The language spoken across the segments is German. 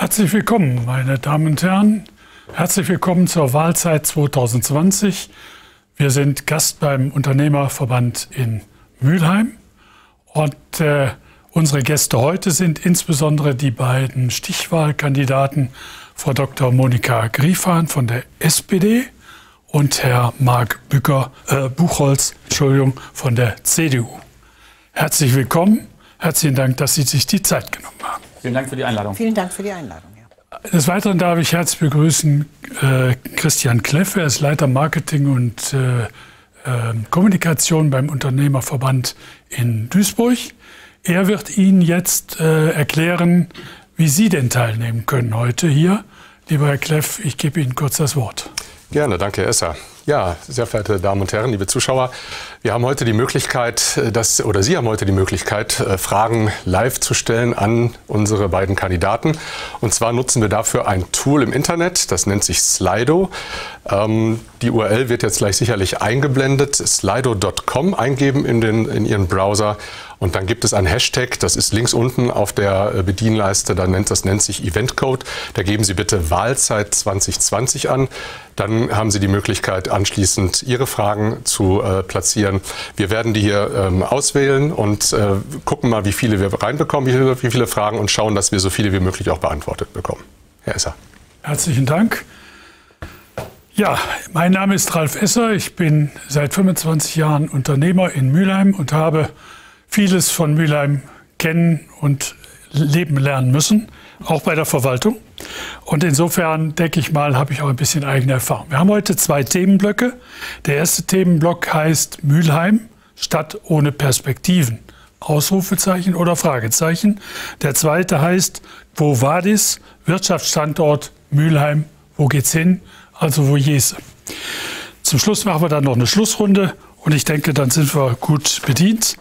Herzlich willkommen, meine Damen und Herren. Herzlich willkommen zur Wahlzeit 2020. Wir sind Gast beim Unternehmerverband in Mülheim. Und unsere Gäste heute sind insbesondere die beiden Stichwahlkandidaten, Frau Dr. Monika Griefahn von der SPD und Herr Marc Buchholz von der CDU. Herzlich willkommen. Herzlichen Dank, dass Sie sich die Zeit genommen haben. Vielen Dank für die Einladung. Vielen Dank für die Einladung. Ja. Des Weiteren darf ich herzlich begrüßen Christian Kleff. Er ist Leiter Marketing und Kommunikation beim Unternehmerverband in Duisburg. Er wird Ihnen jetzt erklären, wie Sie denn teilnehmen können heute hier. Lieber Herr Kleff, ich gebe Ihnen kurz das Wort. Gerne, danke, Herr Esser. Ja, sehr verehrte Damen und Herren, liebe Zuschauer, wir haben heute die Möglichkeit, Sie haben heute die Möglichkeit, Fragen live zu stellen an unsere beiden Kandidaten. Und zwar nutzen wir dafür ein Tool im Internet, das nennt sich Slido. Die URL wird jetzt gleich sicherlich eingeblendet. Slido.com eingeben in Ihren Browser. Und dann gibt es einen Hashtag, das ist links unten auf der Bedienleiste, das nennt sich Eventcode. Da geben Sie bitte Wahlzeit 2020 an. Dann haben Sie die Möglichkeit, anschließend Ihre Fragen zu platzieren. Wir werden die hier auswählen und gucken mal, wie viele wir reinbekommen, wie viele Fragen und schauen, dass wir so viele wie möglich auch beantwortet bekommen. Herr Esser. Herzlichen Dank. Ja, mein Name ist Ralf Esser. Ich bin seit 25 Jahren Unternehmer in Mülheim und habe vieles von Mülheim kennen und leben lernen müssen, auch bei der Verwaltung. Und insofern, denke ich mal, habe ich auch ein bisschen eigene Erfahrung. Wir haben heute zwei Themenblöcke. Der erste Themenblock heißt Mülheim, Stadt ohne Perspektiven. Ausrufezeichen oder Fragezeichen. Der zweite heißt Quo Vadis, Wirtschaftsstandort Mülheim, wo geht's hin? Also wo jese. Zum Schluss machen wir dann noch eine Schlussrunde und ich denke, dann sind wir gut bedient.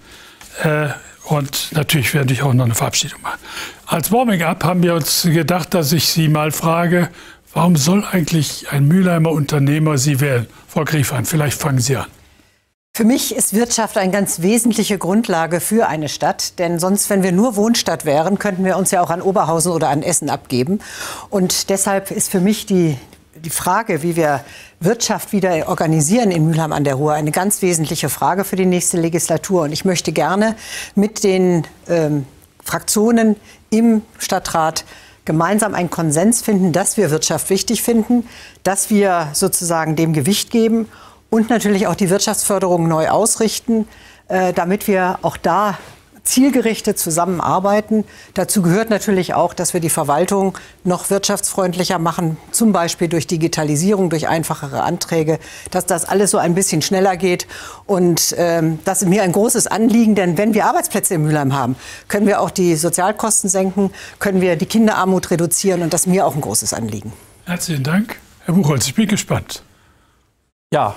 Und natürlich werde ich auch noch eine Verabschiedung machen. Als Warming-up haben wir uns gedacht, dass ich Sie mal frage, warum soll eigentlich ein Mülheimer Unternehmer Sie wählen? Frau Griefahn, vielleicht fangen Sie an. Für mich ist Wirtschaft eine ganz wesentliche Grundlage für eine Stadt. Denn sonst, wenn wir nur Wohnstadt wären, könnten wir uns ja auch an Oberhausen oder an Essen abgeben. Und deshalb ist für mich die Frage, wie wir Wirtschaft wieder organisieren in Mülheim an der Ruhr, eine ganz wesentliche Frage für die nächste Legislatur. Und ich möchte gerne mit den Fraktionen im Stadtrat gemeinsam einen Konsens finden, dass wir Wirtschaft wichtig finden, dass wir sozusagen dem Gewicht geben und natürlich auch die Wirtschaftsförderung neu ausrichten, damit wir auch da zielgerichtet zusammenarbeiten. Dazu gehört natürlich auch, dass wir die Verwaltung noch wirtschaftsfreundlicher machen, zum Beispiel durch Digitalisierung, durch einfachere Anträge, dass das alles so ein bisschen schneller geht. Und das ist mir ein großes Anliegen, denn wenn wir Arbeitsplätze in Mülheim haben, können wir auch die Sozialkosten senken, können wir die Kinderarmut reduzieren und das ist mir auch ein großes Anliegen. Herzlichen Dank. Herr Buchholz, ich bin gespannt. Ja.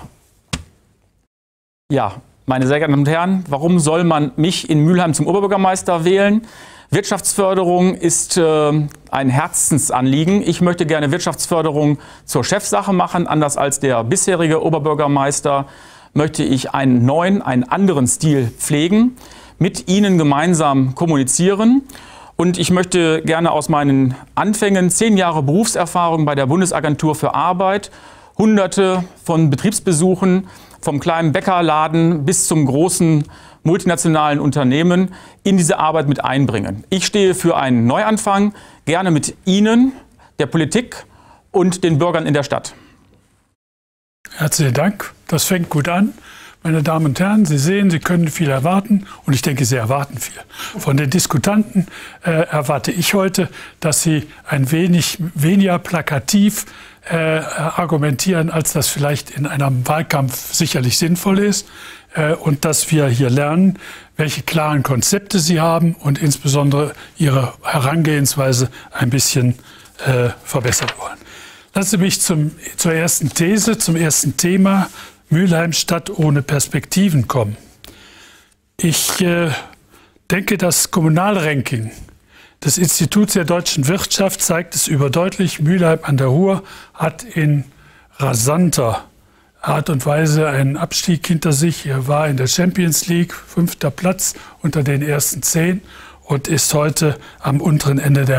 Meine sehr geehrten Damen und Herren, warum soll man mich in Mülheim zum Oberbürgermeister wählen? Wirtschaftsförderung ist ein Herzensanliegen. Ich möchte gerne Wirtschaftsförderung zur Chefsache machen. Anders als der bisherige Oberbürgermeister möchte ich einen anderen Stil pflegen, mit Ihnen gemeinsam kommunizieren. Und ich möchte gerne aus meinen Anfängen 10 Jahre Berufserfahrung bei der Bundesagentur für Arbeit, Hunderte von Betriebsbesuchen, vom kleinen Bäckerladen bis zum großen multinationalen Unternehmen in diese Arbeit mit einbringen. Ich stehe für einen Neuanfang, gerne mit Ihnen, der Politik und den Bürgern in der Stadt. Herzlichen Dank. Das fängt gut an. Meine Damen und Herren, Sie sehen, Sie können viel erwarten und ich denke, Sie erwarten viel. Von den Diskutanten erwarte ich heute, dass Sie ein wenig weniger plakativ argumentieren, als das vielleicht in einem Wahlkampf sicherlich sinnvoll ist. Und dass wir hier lernen, welche klaren Konzepte Sie haben und insbesondere Ihre Herangehensweise ein bisschen verbessern wollen. Lassen Sie mich zur ersten These, zum ersten Thema Mülheim Stadt ohne Perspektiven kommen. Ich denke, das Kommunalranking des Instituts der deutschen Wirtschaft zeigt es überdeutlich. Mülheim an der Ruhr hat in rasanter Art und Weise einen Abstieg hinter sich. Er war in der Champions League 5. Platz unter den ersten 10 und ist heute am unteren Ende der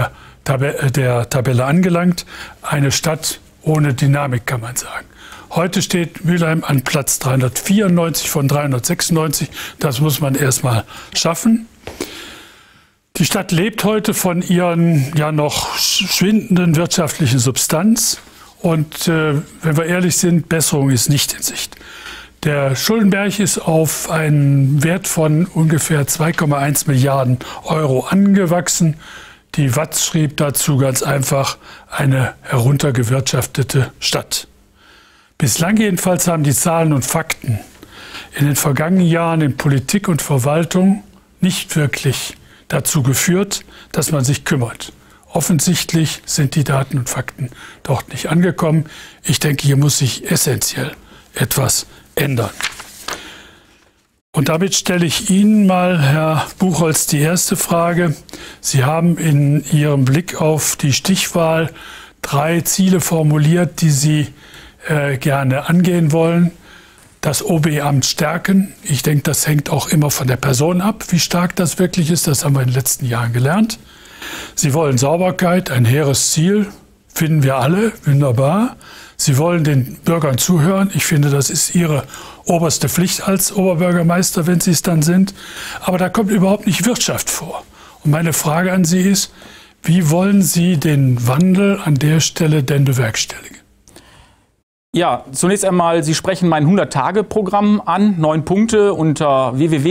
der Tabelle angelangt. Eine Stadt ohne Dynamik, kann man sagen. Heute steht Mülheim an Platz 394 von 396. Das muss man erstmal schaffen. Die Stadt lebt heute von ihren ja noch schwindenden wirtschaftlichen Substanz. Und wenn wir ehrlich sind, Besserung ist nicht in Sicht. Der Schuldenberg ist auf einen Wert von ungefähr 2,1 Milliarden Euro angewachsen. Die WAZ schrieb dazu ganz einfach: eine heruntergewirtschaftete Stadt. Bislang jedenfalls haben die Zahlen und Fakten in den vergangenen Jahren in Politik und Verwaltung nicht wirklich dazu geführt, dass man sich kümmert. Offensichtlich sind die Daten und Fakten dort nicht angekommen. Ich denke, hier muss sich essentiell etwas ändern. Und damit stelle ich Ihnen mal, Herr Buchholz, die erste Frage. Sie haben in Ihrem Blick auf die Stichwahl 3 Ziele formuliert, die Sie gerne angehen wollen. Das OB-Amt stärken. Ich denke, das hängt auch immer von der Person ab, wie stark das wirklich ist. Das haben wir in den letzten Jahren gelernt. Sie wollen Sauberkeit, ein hehres Ziel, finden wir alle, wunderbar. Sie wollen den Bürgern zuhören. Ich finde, das ist Ihre oberste Pflicht als Oberbürgermeister, wenn Sie es dann sind. Aber da kommt überhaupt nicht Wirtschaft vor. Und meine Frage an Sie ist, wie wollen Sie den Wandel an der Stelle denn bewerkstelligen? Ja, zunächst einmal, Sie sprechen mein 100-Tage-Programm an, 9 Punkte unter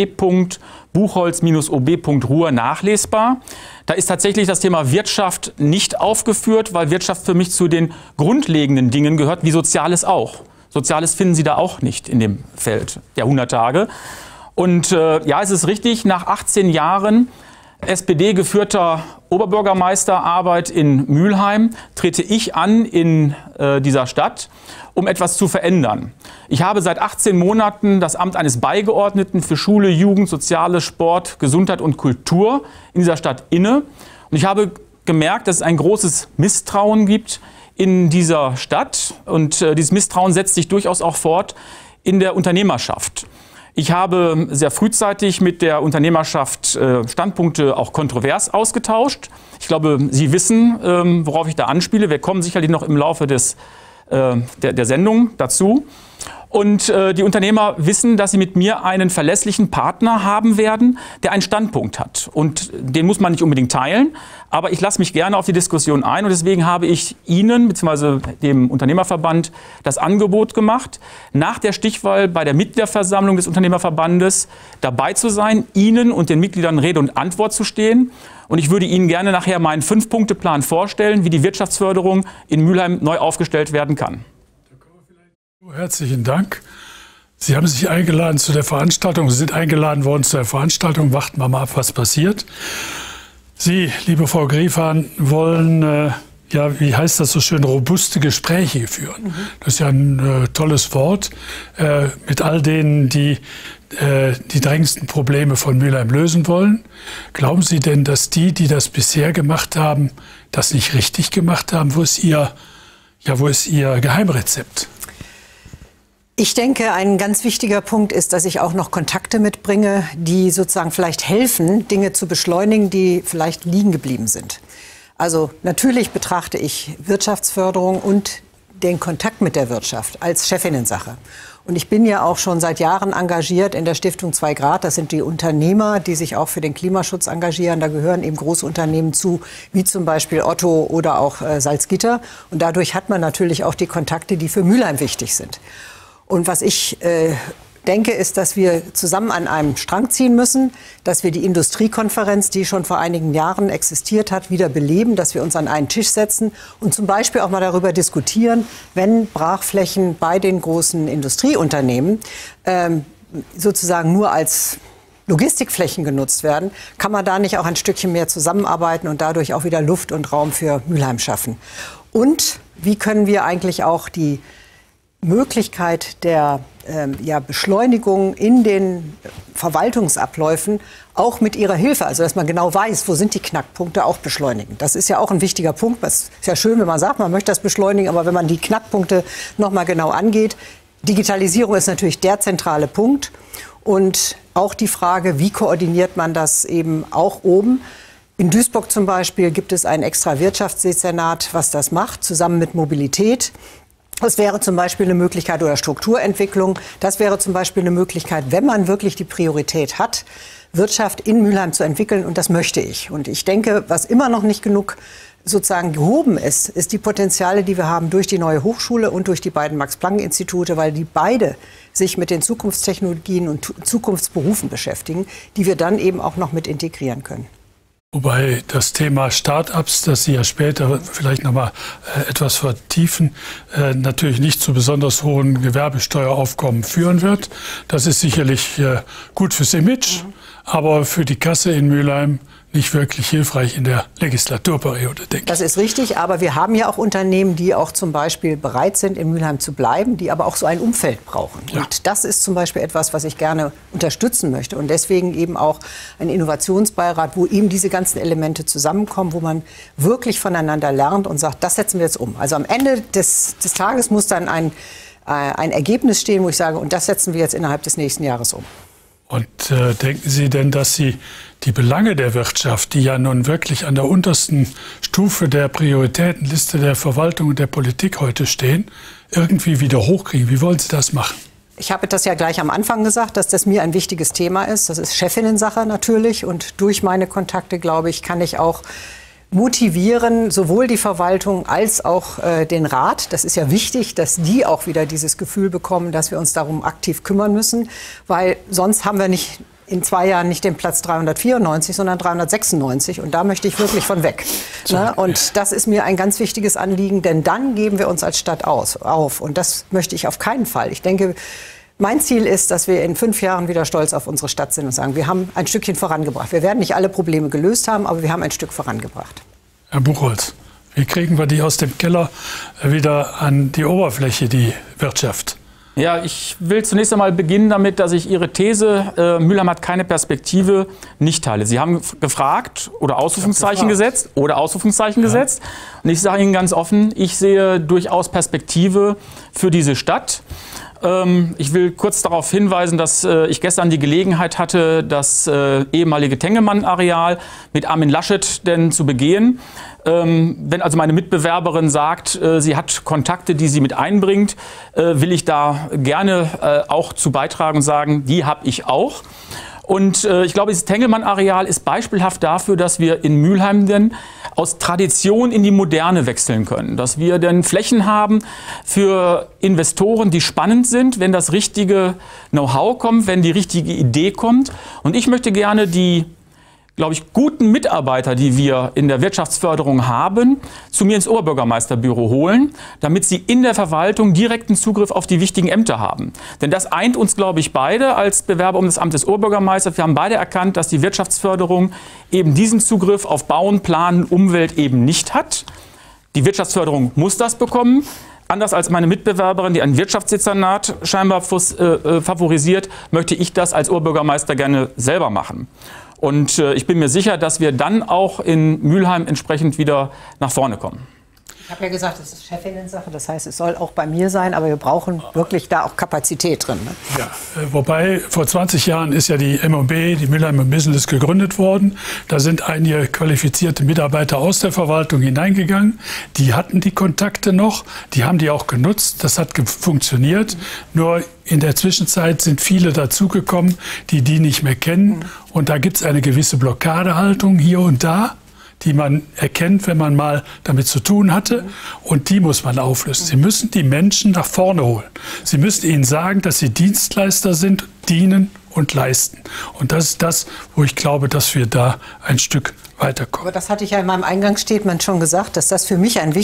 www.buchholz-ob.ruhr nachlesbar. Da ist tatsächlich das Thema Wirtschaft nicht aufgeführt, weil Wirtschaft für mich zu den grundlegenden Dingen gehört, wie Soziales auch. Soziales finden Sie da auch nicht in dem Feld der 100 Tage. Und ja, es ist richtig, nach 18 Jahren SPD-geführter Oberbürgermeisterarbeit in Mülheim trete ich an in dieser Stadt, um etwas zu verändern. Ich habe seit 18 Monaten das Amt eines Beigeordneten für Schule, Jugend, Soziales, Sport, Gesundheit und Kultur in dieser Stadt inne. Und ich habe gemerkt, dass es ein großes Misstrauen gibt in dieser Stadt. Und dieses Misstrauen setzt sich durchaus auch fort in der Unternehmerschaft. Ich habe sehr frühzeitig mit der Unternehmerschaft Standpunkte auch kontrovers ausgetauscht. Ich glaube, Sie wissen, worauf ich da anspiele. Wir kommen sicherlich noch im Laufe der Sendung dazu. Und die Unternehmer wissen, dass sie mit mir einen verlässlichen Partner haben werden, der einen Standpunkt hat. Und den muss man nicht unbedingt teilen, aber ich lasse mich gerne auf die Diskussion ein. Und deswegen habe ich Ihnen bzw. dem Unternehmerverband das Angebot gemacht, nach der Stichwahl bei der Mitgliederversammlung des Unternehmerverbandes dabei zu sein, Ihnen und den Mitgliedern Rede und Antwort zu stehen. Und ich würde Ihnen gerne nachher meinen 5-Punkte-Plan vorstellen, wie die Wirtschaftsförderung in Mülheim neu aufgestellt werden kann. Herzlichen Dank. Sie haben sich eingeladen zu der Veranstaltung. Sie sind eingeladen worden zu der Veranstaltung. Warten wir mal ab, was passiert. Sie, liebe Frau Griefahn, wollen, ja, wie heißt das so schön, robuste Gespräche führen. Das ist ja ein tolles Wort mit all denen, die die drängendsten Probleme von Mülheim lösen wollen. Glauben Sie denn, dass die das bisher gemacht haben, das nicht richtig gemacht haben? Wo ist Ihr Geheimrezept? Ich denke, ein ganz wichtiger Punkt ist, dass ich auch noch Kontakte mitbringe, die sozusagen vielleicht helfen, Dinge zu beschleunigen, die vielleicht liegen geblieben sind. Also natürlich betrachte ich Wirtschaftsförderung und den Kontakt mit der Wirtschaft als Chefinnensache. Und ich bin ja auch schon seit Jahren engagiert in der Stiftung 2 Grad. Das sind die Unternehmer, die sich auch für den Klimaschutz engagieren. Da gehören eben große Unternehmen zu, wie zum Beispiel Otto oder auch Salzgitter. Und dadurch hat man natürlich auch die Kontakte, die für Mülheim wichtig sind. Und was ich denke, ist, dass wir zusammen an einem Strang ziehen müssen, dass wir die Industriekonferenz, die schon vor einigen Jahren existiert hat, wieder beleben, dass wir uns an einen Tisch setzen und zum Beispiel auch mal darüber diskutieren, wenn Brachflächen bei den großen Industrieunternehmen sozusagen nur als Logistikflächen genutzt werden, kann man da nicht auch ein Stückchen mehr zusammenarbeiten und dadurch auch wieder Luft und Raum für Mülheim schaffen. Und wie können wir eigentlich auch die Möglichkeit der Beschleunigung in den Verwaltungsabläufen auch mit Ihrer Hilfe, also dass man genau weiß, wo sind die Knackpunkte, auch beschleunigen. Das ist ja auch ein wichtiger Punkt. Es ist ja schön, wenn man sagt, man möchte das beschleunigen, aber wenn man die Knackpunkte noch mal genau angeht. Digitalisierung ist natürlich der zentrale Punkt und auch die Frage, wie koordiniert man das eben auch oben. In Duisburg zum Beispiel gibt es ein extra Wirtschaftsdezernat, was das macht, zusammen mit Mobilität. Das wäre zum Beispiel eine Möglichkeit, oder Strukturentwicklung. Das wäre zum Beispiel eine Möglichkeit, wenn man wirklich die Priorität hat, Wirtschaft in Mülheim zu entwickeln. Und das möchte ich. Und ich denke, was immer noch nicht genug sozusagen gehoben ist die Potenziale, die wir haben durch die neue Hochschule und durch die beiden Max-Planck-Institute, weil die beide sich mit den Zukunftstechnologien und Zukunftsberufen beschäftigen, die wir dann eben auch noch mit integrieren können. Wobei das Thema Start-ups, das Sie ja später vielleicht noch mal etwas vertiefen, natürlich nicht zu besonders hohen Gewerbesteueraufkommen führen wird. Das ist sicherlich gut fürs Image, aber für die Kasse in Mülheim nicht wirklich hilfreich in der Legislaturperiode, denke ich. Das ist richtig, aber wir haben ja auch Unternehmen, die auch zum Beispiel bereit sind, in Mülheim zu bleiben, die aber auch so ein Umfeld brauchen. Ja. Und das ist zum Beispiel etwas, was ich gerne unterstützen möchte. Und deswegen eben auch ein Innovationsbeirat, wo eben diese ganzen Elemente zusammenkommen, wo man wirklich voneinander lernt und sagt, das setzen wir jetzt um. Also am Ende des Tages muss dann ein Ergebnis stehen, wo ich sage, und das setzen wir jetzt innerhalb des nächsten Jahres um. Und denken Sie denn, dass Sie die Belange der Wirtschaft, die ja nun wirklich an der untersten Stufe der Prioritätenliste der Verwaltung und der Politik heute stehen, irgendwie wieder hochkriegen? Wie wollen Sie das machen? Ich habe das ja gleich am Anfang gesagt, dass das mir ein wichtiges Thema ist. Das ist Chefinnensache natürlich. Und durch meine Kontakte, glaube ich, kann ich auch motivieren, sowohl die Verwaltung als auch den Rat. Das ist ja wichtig, dass die auch wieder dieses Gefühl bekommen, dass wir uns darum aktiv kümmern müssen. Weil sonst haben wir nicht in 2 Jahren nicht den Platz 394, sondern 396. Und da möchte ich wirklich von weg. Ne? Und das ist mir ein ganz wichtiges Anliegen, denn dann geben wir uns als Stadt auf. Und das möchte ich auf keinen Fall. Ich denke, mein Ziel ist, dass wir in 5 Jahren wieder stolz auf unsere Stadt sind und sagen, wir haben ein Stückchen vorangebracht. Wir werden nicht alle Probleme gelöst haben, aber wir haben ein Stück vorangebracht. Herr Buchholz, wie kriegen wir die aus dem Keller wieder an die Oberfläche, die Wirtschaft? Ja, ich will zunächst einmal beginnen damit, dass ich Ihre These, Mülheim hat keine Perspektive, nicht teile. Sie haben gefragt oder Ausrufungszeichen gesetzt gesetzt. Und ich sage Ihnen ganz offen, ich sehe durchaus Perspektive für diese Stadt. Ich will kurz darauf hinweisen, dass ich gestern die Gelegenheit hatte, das ehemalige Tengelmann-Areal mit Armin Laschet denn zu begehen. Wenn also meine Mitbewerberin sagt, sie hat Kontakte, die sie mit einbringt, will ich da gerne auch zu beitragen und sagen, die habe ich auch. Und ich glaube, dieses Tengelmann-Areal ist beispielhaft dafür, dass wir in Mülheim denn aus Tradition in die Moderne wechseln können. Dass wir denn Flächen haben für Investoren, die spannend sind, wenn das richtige Know-how kommt, wenn die richtige Idee kommt. Und ich möchte gerne die, glaube ich, guten Mitarbeiter, die wir in der Wirtschaftsförderung haben, zu mir ins Oberbürgermeisterbüro holen, damit sie in der Verwaltung direkten Zugriff auf die wichtigen Ämter haben. Denn das eint uns, glaube ich, beide als Bewerber um das Amt des Oberbürgermeisters. Wir haben beide erkannt, dass die Wirtschaftsförderung eben diesen Zugriff auf Bauen, Planen, Umwelt eben nicht hat. Die Wirtschaftsförderung muss das bekommen. Anders als meine Mitbewerberin, die ein Wirtschaftsdezernat scheinbar favorisiert, möchte ich das als Oberbürgermeister gerne selber machen. Und ich bin mir sicher, dass wir dann auch in Mülheim entsprechend wieder nach vorne kommen. Ich habe ja gesagt, es ist Chefinnensache, das heißt, es soll auch bei mir sein, aber wir brauchen wirklich da auch Kapazität drin. Ne? Ja, wobei vor 20 Jahren ist ja die MOB, die Mülheimer Business, gegründet worden. Da sind einige qualifizierte Mitarbeiter aus der Verwaltung hineingegangen. Die hatten die Kontakte noch, die haben die auch genutzt. Das hat funktioniert. Nur in der Zwischenzeit sind viele dazugekommen, die nicht mehr kennen. Und da gibt es eine gewisse Blockadehaltung hier und da, die man erkennt, wenn man mal damit zu tun hatte. Und die muss man auflösen. Sie müssen die Menschen nach vorne holen. Sie müssen ihnen sagen, dass sie Dienstleister sind, dienen und leisten. Und das ist das, wo ich glaube, dass wir da ein Stück weiterkommen. Aber das hatte ich ja in meinem Eingangsstatement schon gesagt, dass das für mich eine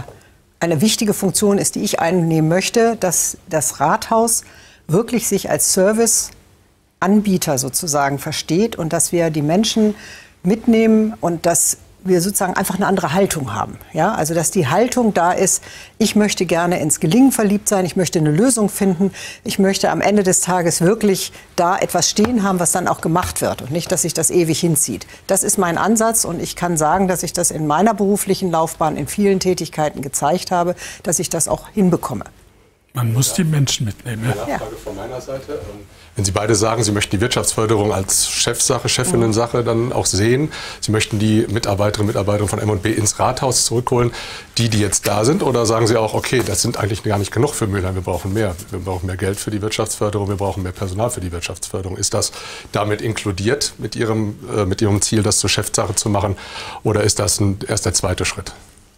wichtige Funktion ist, die ich einnehmen möchte, dass das Rathaus wirklich sich als Serviceanbieter sozusagen versteht und dass wir die Menschen mitnehmen und dass wir sozusagen einfach eine andere Haltung haben. Ja? Also dass die Haltung da ist, ich möchte gerne ins Gelingen verliebt sein, ich möchte eine Lösung finden, ich möchte am Ende des Tages wirklich da etwas stehen haben, was dann auch gemacht wird und nicht, dass sich das ewig hinzieht. Das ist mein Ansatz und ich kann sagen, dass ich das in meiner beruflichen Laufbahn in vielen Tätigkeiten gezeigt habe, dass ich das auch hinbekomme. Man muss die Menschen mitnehmen. Eine Nachfrage von meiner Seite. Wenn Sie beide sagen, Sie möchten die Wirtschaftsförderung als Chefsache, Chefinnensache dann auch sehen, Sie möchten die Mitarbeiterinnen und Mitarbeiter von M&B ins Rathaus zurückholen, die jetzt da sind, oder sagen Sie auch, okay, das sind eigentlich gar nicht genug für Mülheim, wir brauchen mehr. Wir brauchen mehr Geld für die Wirtschaftsförderung, wir brauchen mehr Personal für die Wirtschaftsförderung. Ist das damit inkludiert mit Ihrem Ziel, das zur Chefsache zu machen, oder ist das erst der zweite Schritt?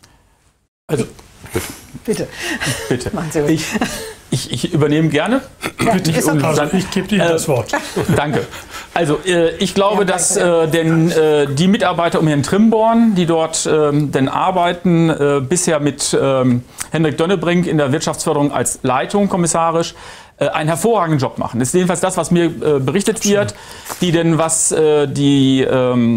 Also, Bitte. Machen Sie ruhig. Ich übernehme gerne. Ja, ich gebe Ihnen das Wort. Danke. Also ich glaube, dass die Mitarbeiter um Herrn Trimborn, die dort denn arbeiten, bisher mit Hendrik Dönnebrink in der Wirtschaftsförderung als Leitung kommissarisch, einen hervorragenden Job machen. Das ist jedenfalls das, was mir berichtet wird, die denn was die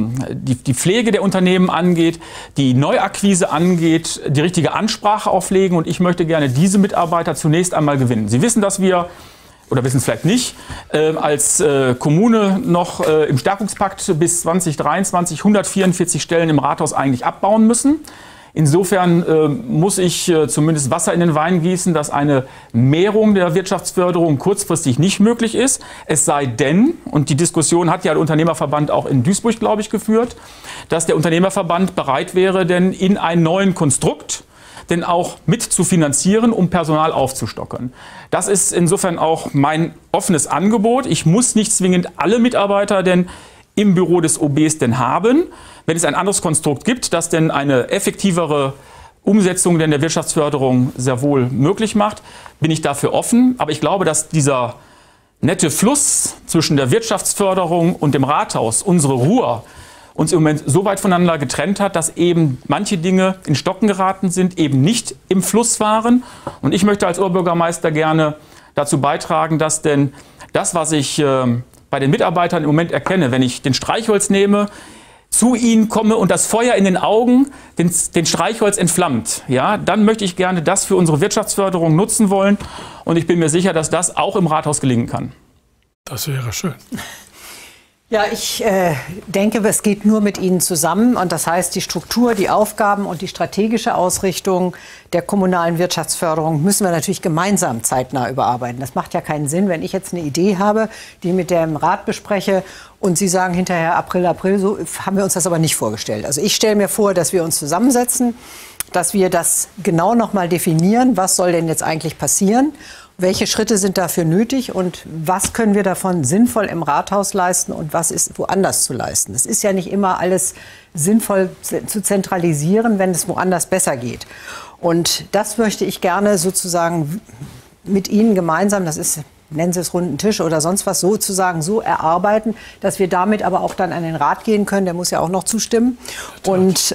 Pflege der Unternehmen angeht, die Neuakquise angeht, die richtige Ansprache auflegen, und ich möchte gerne diese Mitarbeiter zunächst einmal gewinnen. Sie wissen, dass wir, oder wissen es vielleicht nicht, als Kommune noch im Stärkungspakt bis 2023 144 Stellen im Rathaus eigentlich abbauen müssen. Insofern muss ich zumindest Wasser in den Wein gießen, dass eine Mehrung der Wirtschaftsförderung kurzfristig nicht möglich ist. Es sei denn, und die Diskussion hat ja der Unternehmerverband auch in Duisburg, glaube ich, geführt, dass der Unternehmerverband bereit wäre, denn in einen neuen Konstrukt denn auch mit zu finanzieren, um Personal aufzustocken. Das ist insofern auch mein offenes Angebot. Ich muss nicht zwingend alle Mitarbeiter denn im Büro des OBs denn haben. Wenn es ein anderes Konstrukt gibt, das denn eine effektivere Umsetzung denn der Wirtschaftsförderung sehr wohl möglich macht, bin ich dafür offen. Aber ich glaube, dass dieser nette Fluss zwischen der Wirtschaftsförderung und dem Rathaus, unsere Ruhr, uns im Moment so weit voneinander getrennt hat, dass eben manche Dinge in Stocken geraten sind, eben nicht im Fluss waren. Und ich möchte als Oberbürgermeister gerne dazu beitragen, dass denn das, was ich bei den Mitarbeitern im Moment erkenne, wenn ich den Streichholz nehme, zu ihnen komme und das Feuer in den Augen den Streichholz entflammt, ja, dann möchte ich gerne das für unsere Wirtschaftsförderung nutzen wollen. Und ich bin mir sicher, dass das auch im Rathaus gelingen kann. Das wäre schön. Ja, ich denke, es geht nur mit Ihnen zusammen. Und das heißt, die Struktur, die Aufgaben und die strategische Ausrichtung der kommunalen Wirtschaftsförderung müssen wir natürlich gemeinsam zeitnah überarbeiten. Das macht ja keinen Sinn, wenn ich jetzt eine Idee habe, die mit dem Rat bespreche und Sie sagen hinterher April, so haben wir uns das aber nicht vorgestellt. Also ich stelle mir vor, dass wir uns zusammensetzen, dass wir das genau noch mal definieren, was soll denn jetzt eigentlich passieren. Welche Schritte sind dafür nötig und was können wir davon sinnvoll im Rathaus leisten und was ist woanders zu leisten? Es ist ja nicht immer alles sinnvoll zu zentralisieren, wenn es woanders besser geht. Und das möchte ich gerne sozusagen mit Ihnen gemeinsam, das ist, nennen Sie es runden Tisch oder sonst was, sozusagen so erarbeiten, dass wir damit aber auch dann an den Rat gehen können, der muss ja auch noch zustimmen, und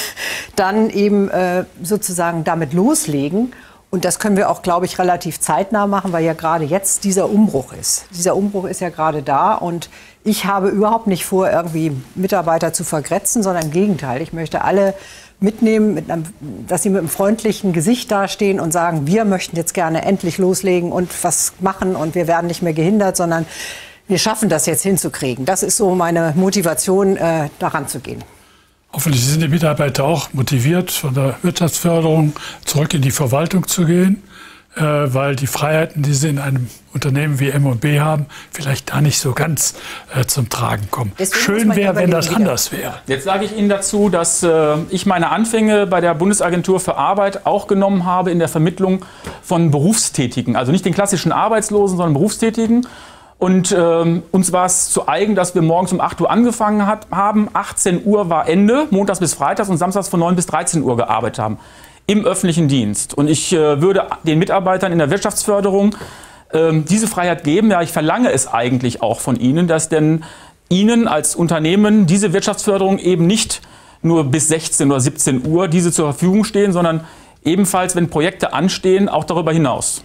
dann eben sozusagen damit loslegen. Und das können wir auch, glaube ich, relativ zeitnah machen, weil ja gerade jetzt dieser Umbruch ist. Dieser Umbruch ist ja gerade da und ich habe überhaupt nicht vor, irgendwie Mitarbeiter zu vergrätzen, sondern im Gegenteil. Ich möchte alle mitnehmen, dass sie mit einem freundlichen Gesicht dastehen und sagen, wir möchten jetzt gerne endlich loslegen und was machen und wir werden nicht mehr gehindert, sondern wir schaffen das jetzt hinzukriegen. Das ist so meine Motivation, daran zu gehen. Hoffentlich sind die Mitarbeiter auch motiviert, von der Wirtschaftsförderung zurück in die Verwaltung zu gehen, weil die Freiheiten, die sie in einem Unternehmen wie M&B haben, vielleicht da nicht so ganz zum Tragen kommen. Deswegen schön wäre, wenn das anders wäre. Jetzt sage ich Ihnen dazu, dass ich meine Anfänge bei der Bundesagentur für Arbeit auch genommen habe in der Vermittlung von Berufstätigen. Also nicht den klassischen Arbeitslosen, sondern Berufstätigen. Und uns war es zu eigen, dass wir morgens um 8 Uhr angefangen haben. 18 Uhr war Ende, montags bis freitags und samstags von 9 bis 13 Uhr gearbeitet haben. Im öffentlichen Dienst. Und ich würde den Mitarbeitern in der Wirtschaftsförderung diese Freiheit geben. Ja, ich verlange es eigentlich auch von Ihnen, dass denn Ihnen als Unternehmen diese Wirtschaftsförderung eben nicht nur bis 16 oder 17 Uhr diese zur Verfügung stehen, sondern ebenfalls, wenn Projekte anstehen, auch darüber hinaus.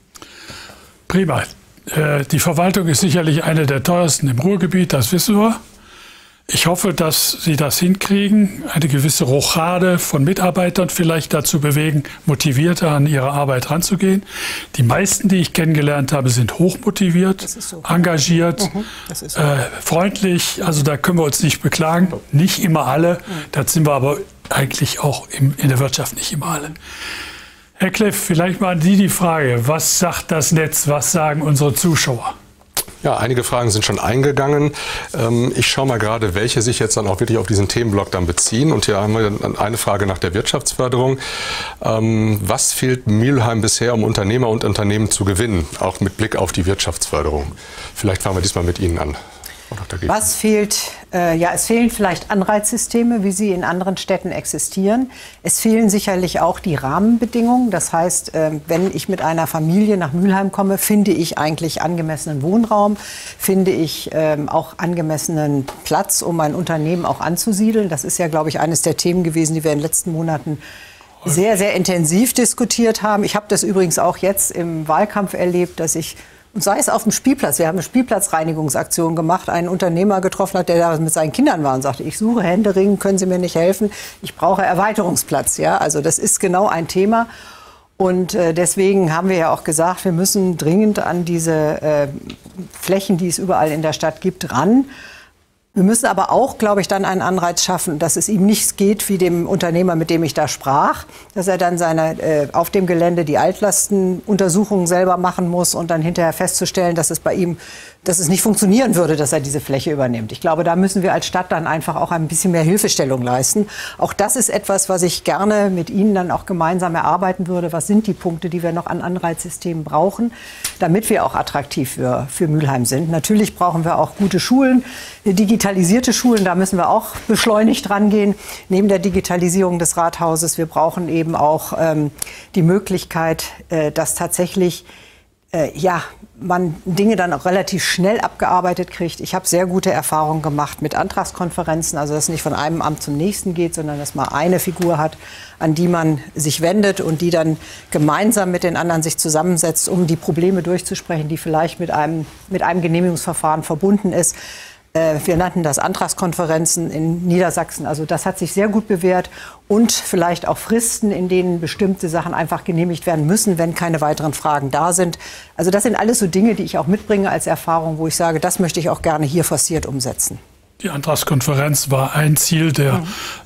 Prima. Die Verwaltung ist sicherlich eine der teuersten im Ruhrgebiet, das wissen wir. Ich hoffe, dass Sie das hinkriegen, eine gewisse Rochade von Mitarbeitern vielleicht dazu bewegen, motivierter an ihre Arbeit ranzugehen. Die meisten, die ich kennengelernt habe, sind hochmotiviert, so. Engagiert, so. Freundlich. Also da können wir uns nicht beklagen. Nicht immer alle, das sind wir aber eigentlich auch in der Wirtschaft nicht immer alle. Herr Kleff, vielleicht mal an Sie die Frage, was sagt das Netz, was sagen unsere Zuschauer? Ja, einige Fragen sind schon eingegangen. Ich schaue mal gerade, welche sich jetzt dann auch wirklich auf diesen Themenblock dann beziehen. Und hier haben wir eine Frage nach der Wirtschaftsförderung. Was fehlt Mülheim bisher, um Unternehmer und Unternehmen zu gewinnen, auch mit Blick auf die Wirtschaftsförderung? Vielleicht fangen wir diesmal mit Ihnen an. Was fehlt? Ja, es fehlen vielleicht Anreizsysteme, wie sie in anderen Städten existieren. Es fehlen sicherlich auch die Rahmenbedingungen. Das heißt, wenn ich mit einer Familie nach Mülheim komme, finde ich eigentlich angemessenen Wohnraum, finde ich auch angemessenen Platz, um mein Unternehmen auch anzusiedeln. Das ist ja, glaube ich, eines der Themen gewesen, die wir in den letzten Monaten sehr, sehr intensiv diskutiert haben. Ich habe das übrigens auch jetzt im Wahlkampf erlebt, dass ich, und sei es auf dem Spielplatz, wir haben eine Spielplatzreinigungsaktion gemacht, einen Unternehmer getroffen hat, der da mit seinen Kindern war und sagte, ich suche händeringend, können Sie mir nicht helfen, ich brauche Erweiterungsplatz. Ja? Also das ist genau ein Thema. Und deswegen haben wir ja auch gesagt, wir müssen dringend an diese Flächen, die es überall in der Stadt gibt, ran. Wir müssen aber auch, glaube ich, dann einen Anreiz schaffen, dass es ihm nicht geht wie dem Unternehmer, mit dem ich da sprach, dass er dann auf dem Gelände die Altlastenuntersuchungen selber machen muss und dann hinterher festzustellen, dass es bei ihm, dass es nicht funktionieren würde, dass er diese Fläche übernimmt. Ich glaube, da müssen wir als Stadt dann einfach auch ein bisschen mehr Hilfestellung leisten. Auch das ist etwas, was ich gerne mit Ihnen dann auch gemeinsam erarbeiten würde. Was sind die Punkte, die wir noch an Anreizsystemen brauchen, damit wir auch attraktiv für Mülheim sind? Natürlich brauchen wir auch gute Schulen, digitalisierte Schulen, da müssen wir auch beschleunigt rangehen. Neben der Digitalisierung des Rathauses, wir brauchen eben auch die Möglichkeit, dass tatsächlich man Dinge dann auch relativ schnell abgearbeitet kriegt. Ich habe sehr gute Erfahrungen gemacht mit Antragskonferenzen, also dass es nicht von einem Amt zum nächsten geht, sondern dass man eine Figur hat, an die man sich wendet und die dann gemeinsam mit den anderen sich zusammensetzt, um die Probleme durchzusprechen, die vielleicht mit einem Genehmigungsverfahren verbunden ist. Wir nannten das Antragskonferenzen in Niedersachsen. Also das hat sich sehr gut bewährt. Und vielleicht auch Fristen, in denen bestimmte Sachen einfach genehmigt werden müssen, wenn keine weiteren Fragen da sind. Also das sind alles so Dinge, die ich auch mitbringe als Erfahrung, wo ich sage, das möchte ich auch gerne hier forciert umsetzen. Die Antragskonferenz war ein Ziel, der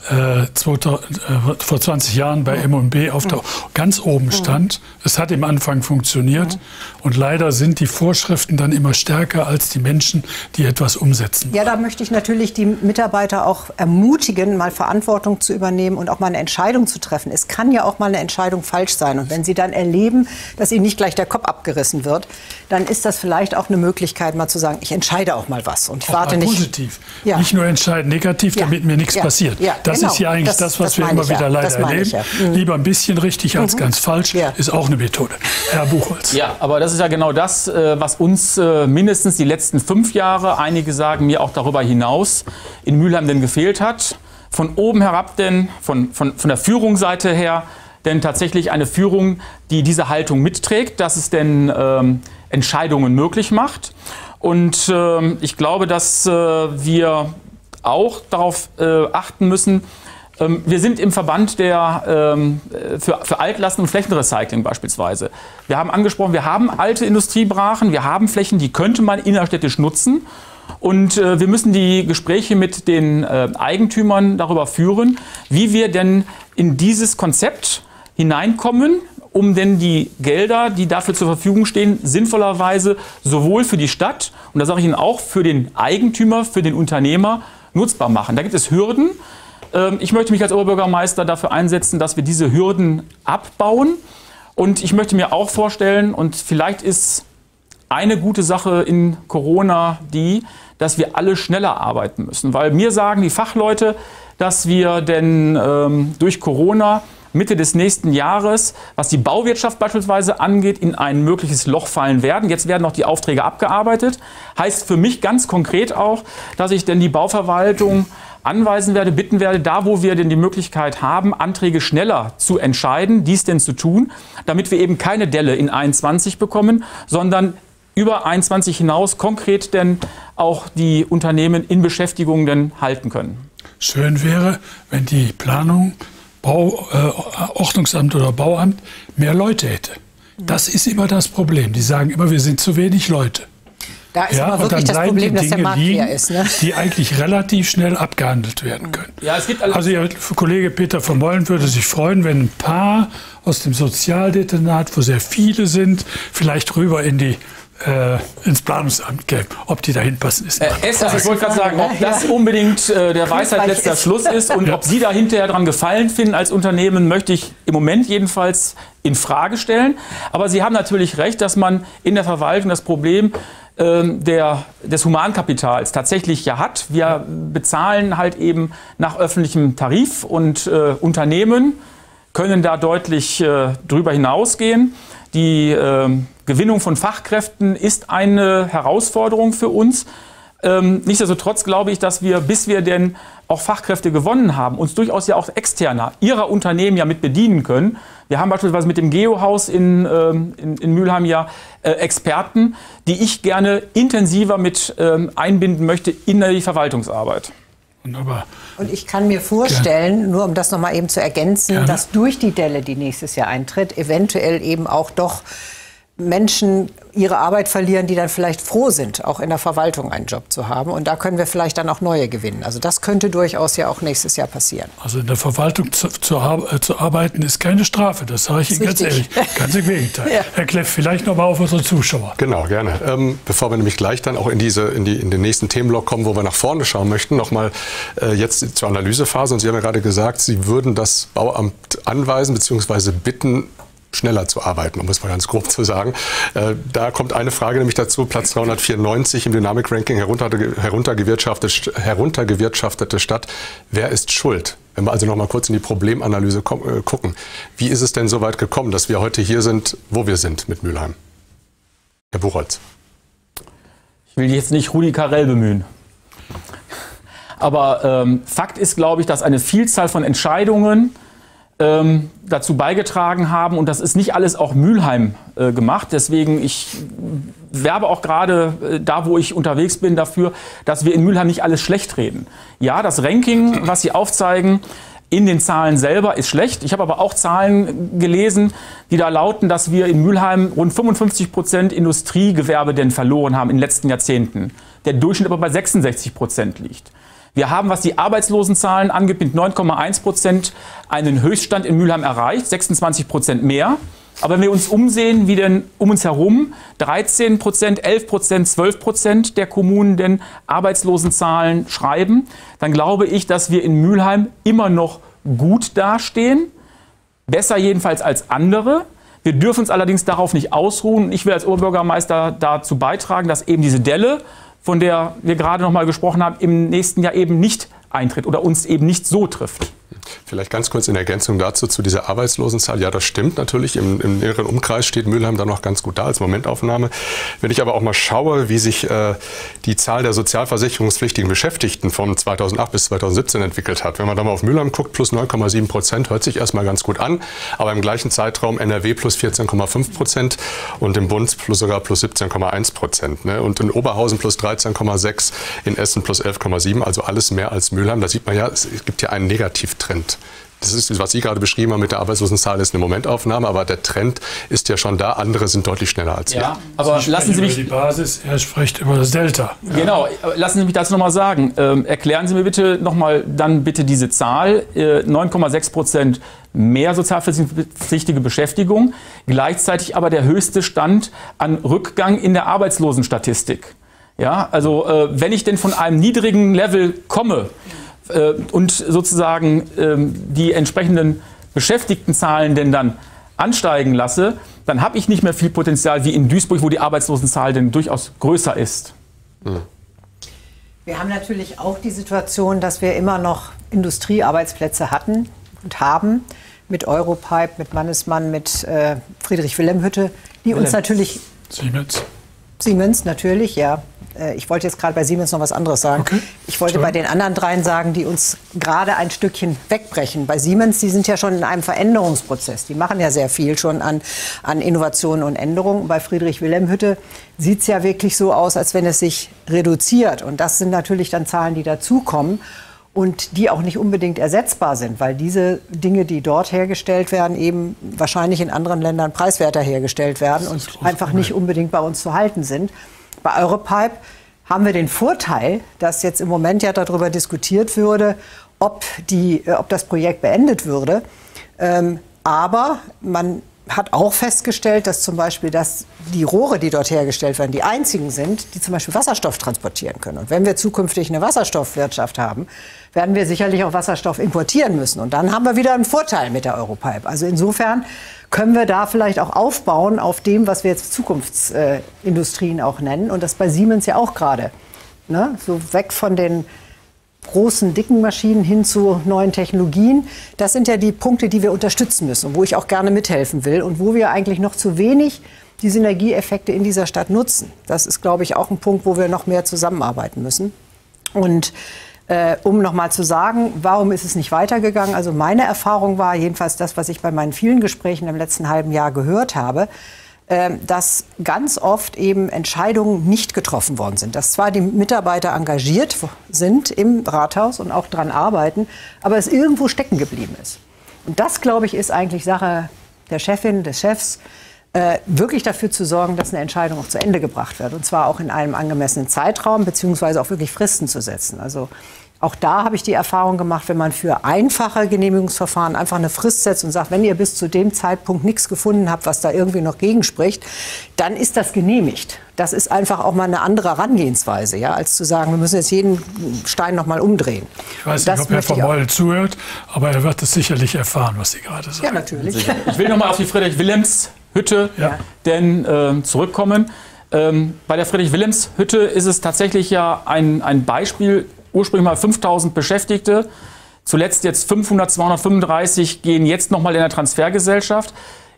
vor 20 Jahren bei M&B ganz oben stand. Es hat im Anfang funktioniert und leider sind die Vorschriften dann immer stärker als die Menschen, die etwas umsetzen. Ja, da möchte ich natürlich die Mitarbeiter auch ermutigen, mal Verantwortung zu übernehmen und auch mal eine Entscheidung zu treffen. Es kann ja auch mal eine Entscheidung falsch sein. Und wenn Sie dann erleben, dass Ihnen nicht gleich der Kopf abgerissen wird, dann ist das vielleicht auch eine Möglichkeit, mal zu sagen, ich entscheide auch mal was und ich warte nicht. Positiv. Ja. Nicht nur entscheiden negativ, damit mir nichts passiert. Ja, das ist ja eigentlich das, was wir immer wieder leider erleben. Lieber ein bisschen richtig als ganz falsch, ist auch eine Methode. Herr Buchholz. Ja, aber das ist ja genau das, was uns mindestens die letzten 5 Jahre, einige sagen mir auch darüber hinaus, in Mülheim denn gefehlt hat. Von oben herab denn, von der Führungsseite her, denn tatsächlich eine Führung, die diese Haltung mitträgt, dass es denn Entscheidungen möglich macht. Und ich glaube, dass wir auch darauf achten müssen, wir sind im Verband für Altlasten und Flächenrecycling beispielsweise. Wir haben angesprochen, wir haben alte Industriebrachen, wir haben Flächen, die könnte man innerstädtisch nutzen. Und wir müssen die Gespräche mit den Eigentümern darüber führen, wie wir denn in dieses Konzept hineinkommen, um denn die Gelder, die dafür zur Verfügung stehen, sinnvollerweise sowohl für die Stadt und da sage ich Ihnen auch für den Eigentümer, für den Unternehmer nutzbar machen. Da gibt es Hürden. Ich möchte mich als Oberbürgermeister dafür einsetzen, dass wir diese Hürden abbauen. Und ich möchte mir auch vorstellen, und vielleicht ist eine gute Sache in Corona die, dass wir alle schneller arbeiten müssen. Weil mir sagen die Fachleute, dass wir denn durch Corona Mitte des nächsten Jahres, was die Bauwirtschaft beispielsweise angeht, in ein mögliches Loch fallen werden. Jetzt werden noch die Aufträge abgearbeitet. Heißt für mich ganz konkret auch, dass ich denn die Bauverwaltung anweisen werde, bitten werde, da wo wir denn die Möglichkeit haben, Anträge schneller zu entscheiden, dies denn zu tun, damit wir eben keine Delle in 21 bekommen, sondern über 21 hinaus konkret denn auch die Unternehmen in Beschäftigung denn halten können. Schön wäre, wenn die Planung, Ordnungsamt oder Bauamt mehr Leute hätte. Das ist immer das Problem. Die sagen immer, wir sind zu wenig Leute. Da ist aber wirklich das Problem, dass der Markt leer ist, ne? Die eigentlich relativ schnell abgehandelt werden können. Ja, es gibt also Ihr Kollege Peter von Mollen würde sich freuen, wenn ein paar aus dem Sozialdezernat, wo sehr viele sind, vielleicht rüber ins Planungsamt kämen. Ob die dahin passen, ist ich wollte gerade sagen, ob das unbedingt der Weisheit letzter Schluss ist und ob Sie da hinterher dran Gefallen finden als Unternehmen, möchte ich im Moment jedenfalls in Frage stellen. Aber Sie haben natürlich recht, dass man in der Verwaltung das Problem des Humankapitals tatsächlich ja hat. Wir bezahlen halt eben nach öffentlichem Tarif und Unternehmen können da deutlich drüber hinausgehen. Die Gewinnung von Fachkräften ist eine Herausforderung für uns. Nichtsdestotrotz glaube ich, dass wir, bis wir denn auch Fachkräfte gewonnen haben, uns durchaus ja auch externer ihrer Unternehmen ja mit bedienen können. Wir haben beispielsweise mit dem Geohaus in Mülheim ja Experten, die ich gerne intensiver mit einbinden möchte in die Verwaltungsarbeit. Wunderbar. Und ich kann mir vorstellen, nur um das noch mal eben zu ergänzen, dass durch die Delle, die nächstes Jahr eintritt, eventuell eben auch doch Menschen ihre Arbeit verlieren, die dann vielleicht froh sind, auch in der Verwaltung einen Job zu haben. Und da können wir vielleicht dann auch neue gewinnen. Also das könnte durchaus ja auch nächstes Jahr passieren. Also in der Verwaltung zu arbeiten ist keine Strafe, das sage ich Ihnen ganz ehrlich. Ganz im Gegenteil. Ja. Herr Kleff, vielleicht noch mal auf unsere Zuschauer. Genau, gerne. Bevor wir nämlich gleich dann auch in den nächsten Themenblock kommen, wo wir nach vorne schauen möchten, noch mal jetzt zur Analysephase. Und Sie haben ja gerade gesagt, Sie würden das Bauamt anweisen bzw. bitten, schneller zu arbeiten, um es mal ganz grob zu sagen. Da kommt eine Frage nämlich dazu, Platz 394 im Dynamik-Ranking, heruntergewirtschaftete Stadt. Wer ist schuld? Wenn wir also noch mal kurz in die Problemanalyse gucken. Wie ist es denn so weit gekommen, dass wir heute hier sind, wo wir sind mit Mülheim? Herr Buchholz. Ich will jetzt nicht Rudi Carrell bemühen. Aber Fakt ist, glaube ich, dass eine Vielzahl von Entscheidungen dazu beigetragen haben. Und das ist nicht alles auch Mülheim gemacht. Deswegen, ich werbe auch gerade da, wo ich unterwegs bin, dafür, dass wir in Mülheim nicht alles schlecht reden. Ja, das Ranking, was Sie aufzeigen, in den Zahlen selber ist schlecht. Ich habe aber auch Zahlen gelesen, die da lauten, dass wir in Mülheim rund 55% Industriegewerbe denn verloren haben in den letzten Jahrzehnten. Der Durchschnitt aber bei 66% liegt. Wir haben, was die Arbeitslosenzahlen angeht, mit 9,1% einen Höchststand in Mülheim erreicht, 26% mehr. Aber wenn wir uns umsehen, wie denn um uns herum 13%, 11%, 12% der Kommunen denn Arbeitslosenzahlen schreiben, dann glaube ich, dass wir in Mülheim immer noch gut dastehen. Besser jedenfalls als andere. Wir dürfen uns allerdings darauf nicht ausruhen. Ich will als Oberbürgermeister dazu beitragen, dass eben diese Delle, von der wir gerade noch mal gesprochen haben, im nächsten Jahr eben nicht eintritt oder uns eben nicht so trifft. Vielleicht ganz kurz in Ergänzung dazu, zu dieser Arbeitslosenzahl. Ja, das stimmt natürlich. Im näheren Umkreis steht Mülheim da noch ganz gut da als Momentaufnahme. Wenn ich aber auch mal schaue, wie sich die Zahl der sozialversicherungspflichtigen Beschäftigten von 2008 bis 2017 entwickelt hat. Wenn man da mal auf Mülheim guckt, plus 9,7%, hört sich erstmal ganz gut an. Aber im gleichen Zeitraum NRW plus 14,5% und im Bund sogar plus 17,1%. Ne? Und in Oberhausen plus 13,6%, in Essen plus 11,7%. Also alles mehr als Mülheim. Da sieht man ja, es gibt ja einen Negativtrend. Das ist, was Sie gerade beschrieben haben mit der Arbeitslosenzahl, ist eine Momentaufnahme, aber der Trend ist ja schon da. Andere sind deutlich schneller als wir. Ja, aber lassen Sie mich über die Basis, er spricht über das Delta. Genau, lassen Sie mich das noch mal sagen. Erklären Sie mir bitte noch mal dann bitte diese Zahl, 9,6% mehr sozialversicherungspflichtige Beschäftigung, gleichzeitig aber der höchste Stand an Rückgang in der Arbeitslosenstatistik. Ja, also wenn ich denn von einem niedrigen Level komme, und sozusagen die entsprechenden Beschäftigtenzahlen denn dann ansteigen lasse, dann habe ich nicht mehr viel Potenzial wie in Duisburg, wo die Arbeitslosenzahl denn durchaus größer ist. Wir haben natürlich auch die Situation, dass wir immer noch Industriearbeitsplätze hatten und haben, mit Europipe, mit Mannesmann, mit Friedrich-Wilhelm-Hütte, die uns natürlich... Siemens natürlich, ja. Ich wollte jetzt gerade bei Siemens noch was anderes sagen. Okay. Ich wollte bei den anderen dreien sagen, die uns gerade ein Stückchen wegbrechen. Bei Siemens, die sind ja schon in einem Veränderungsprozess. Die machen ja sehr viel schon an Innovationen und Änderungen. Bei Friedrich-Wilhelm-Hütte sieht es ja wirklich so aus, als wenn es sich reduziert. Und das sind natürlich dann Zahlen, die dazukommen und die auch nicht unbedingt ersetzbar sind, weil diese Dinge, die dort hergestellt werden, eben wahrscheinlich in anderen Ländern preiswerter hergestellt werden und einfach nicht unbedingt bei uns zu halten sind. bei Europipe haben wir den Vorteil, dass jetzt im Moment ja darüber diskutiert würde, ob das Projekt beendet würde. Aber man hat auch festgestellt, dass zum Beispiel die Rohre, die dort hergestellt werden, die einzigen sind, die zum Beispiel Wasserstoff transportieren können. Und wenn wir zukünftig eine Wasserstoffwirtschaft haben, werden wir sicherlich auch Wasserstoff importieren müssen. Und dann haben wir wieder einen Vorteil mit der Europipe. Also insofern können wir da vielleicht auch aufbauen auf dem, was wir jetzt Zukunftsindustrien auch nennen. Und das bei Siemens ja auch gerade. Ne? So weg von den großen, dicken Maschinen hin zu neuen Technologien. Das sind ja die Punkte, die wir unterstützen müssen, wo ich auch gerne mithelfen will und wo wir eigentlich noch zu wenig die Synergieeffekte in dieser Stadt nutzen. Das ist, glaube ich, auch ein Punkt, wo wir noch mehr zusammenarbeiten müssen. Und um noch mal zu sagen, warum ist es nicht weitergegangen? Also meine Erfahrung war, jedenfalls das, was ich bei meinen vielen Gesprächen im letzten halben Jahr gehört habe, dass ganz oft eben Entscheidungen nicht getroffen worden sind. Dass zwar die Mitarbeiter engagiert sind im Rathaus und auch dran arbeiten, aber es irgendwo stecken geblieben ist. Und das, glaube ich, ist eigentlich Sache der Chefin, des Chefs, wirklich dafür zu sorgen, dass eine Entscheidung auch zu Ende gebracht wird. Und zwar auch in einem angemessenen Zeitraum, beziehungsweise auch wirklich Fristen zu setzen. Also auch da habe ich die Erfahrung gemacht, wenn man für einfache Genehmigungsverfahren einfach eine Frist setzt und sagt, wenn ihr bis zu dem Zeitpunkt nichts gefunden habt, was da irgendwie noch gegenspricht, dann ist das genehmigt. Das ist einfach auch mal eine andere Herangehensweise, ja, als zu sagen, wir müssen jetzt jeden Stein noch mal umdrehen. Ich weiß nicht, ob Herr von Meul zuhört, aber er wird es sicherlich erfahren, was Sie gerade sagen. Ja, natürlich. Ich will noch mal auf die Friedrich-Wilhelms-Hütte zurückkommen. Bei der Friedrich-Wilhelms-Hütte ist es tatsächlich ja ein Beispiel. Ursprünglich mal 5.000 Beschäftigte, zuletzt jetzt 235 gehen jetzt noch mal in der Transfergesellschaft.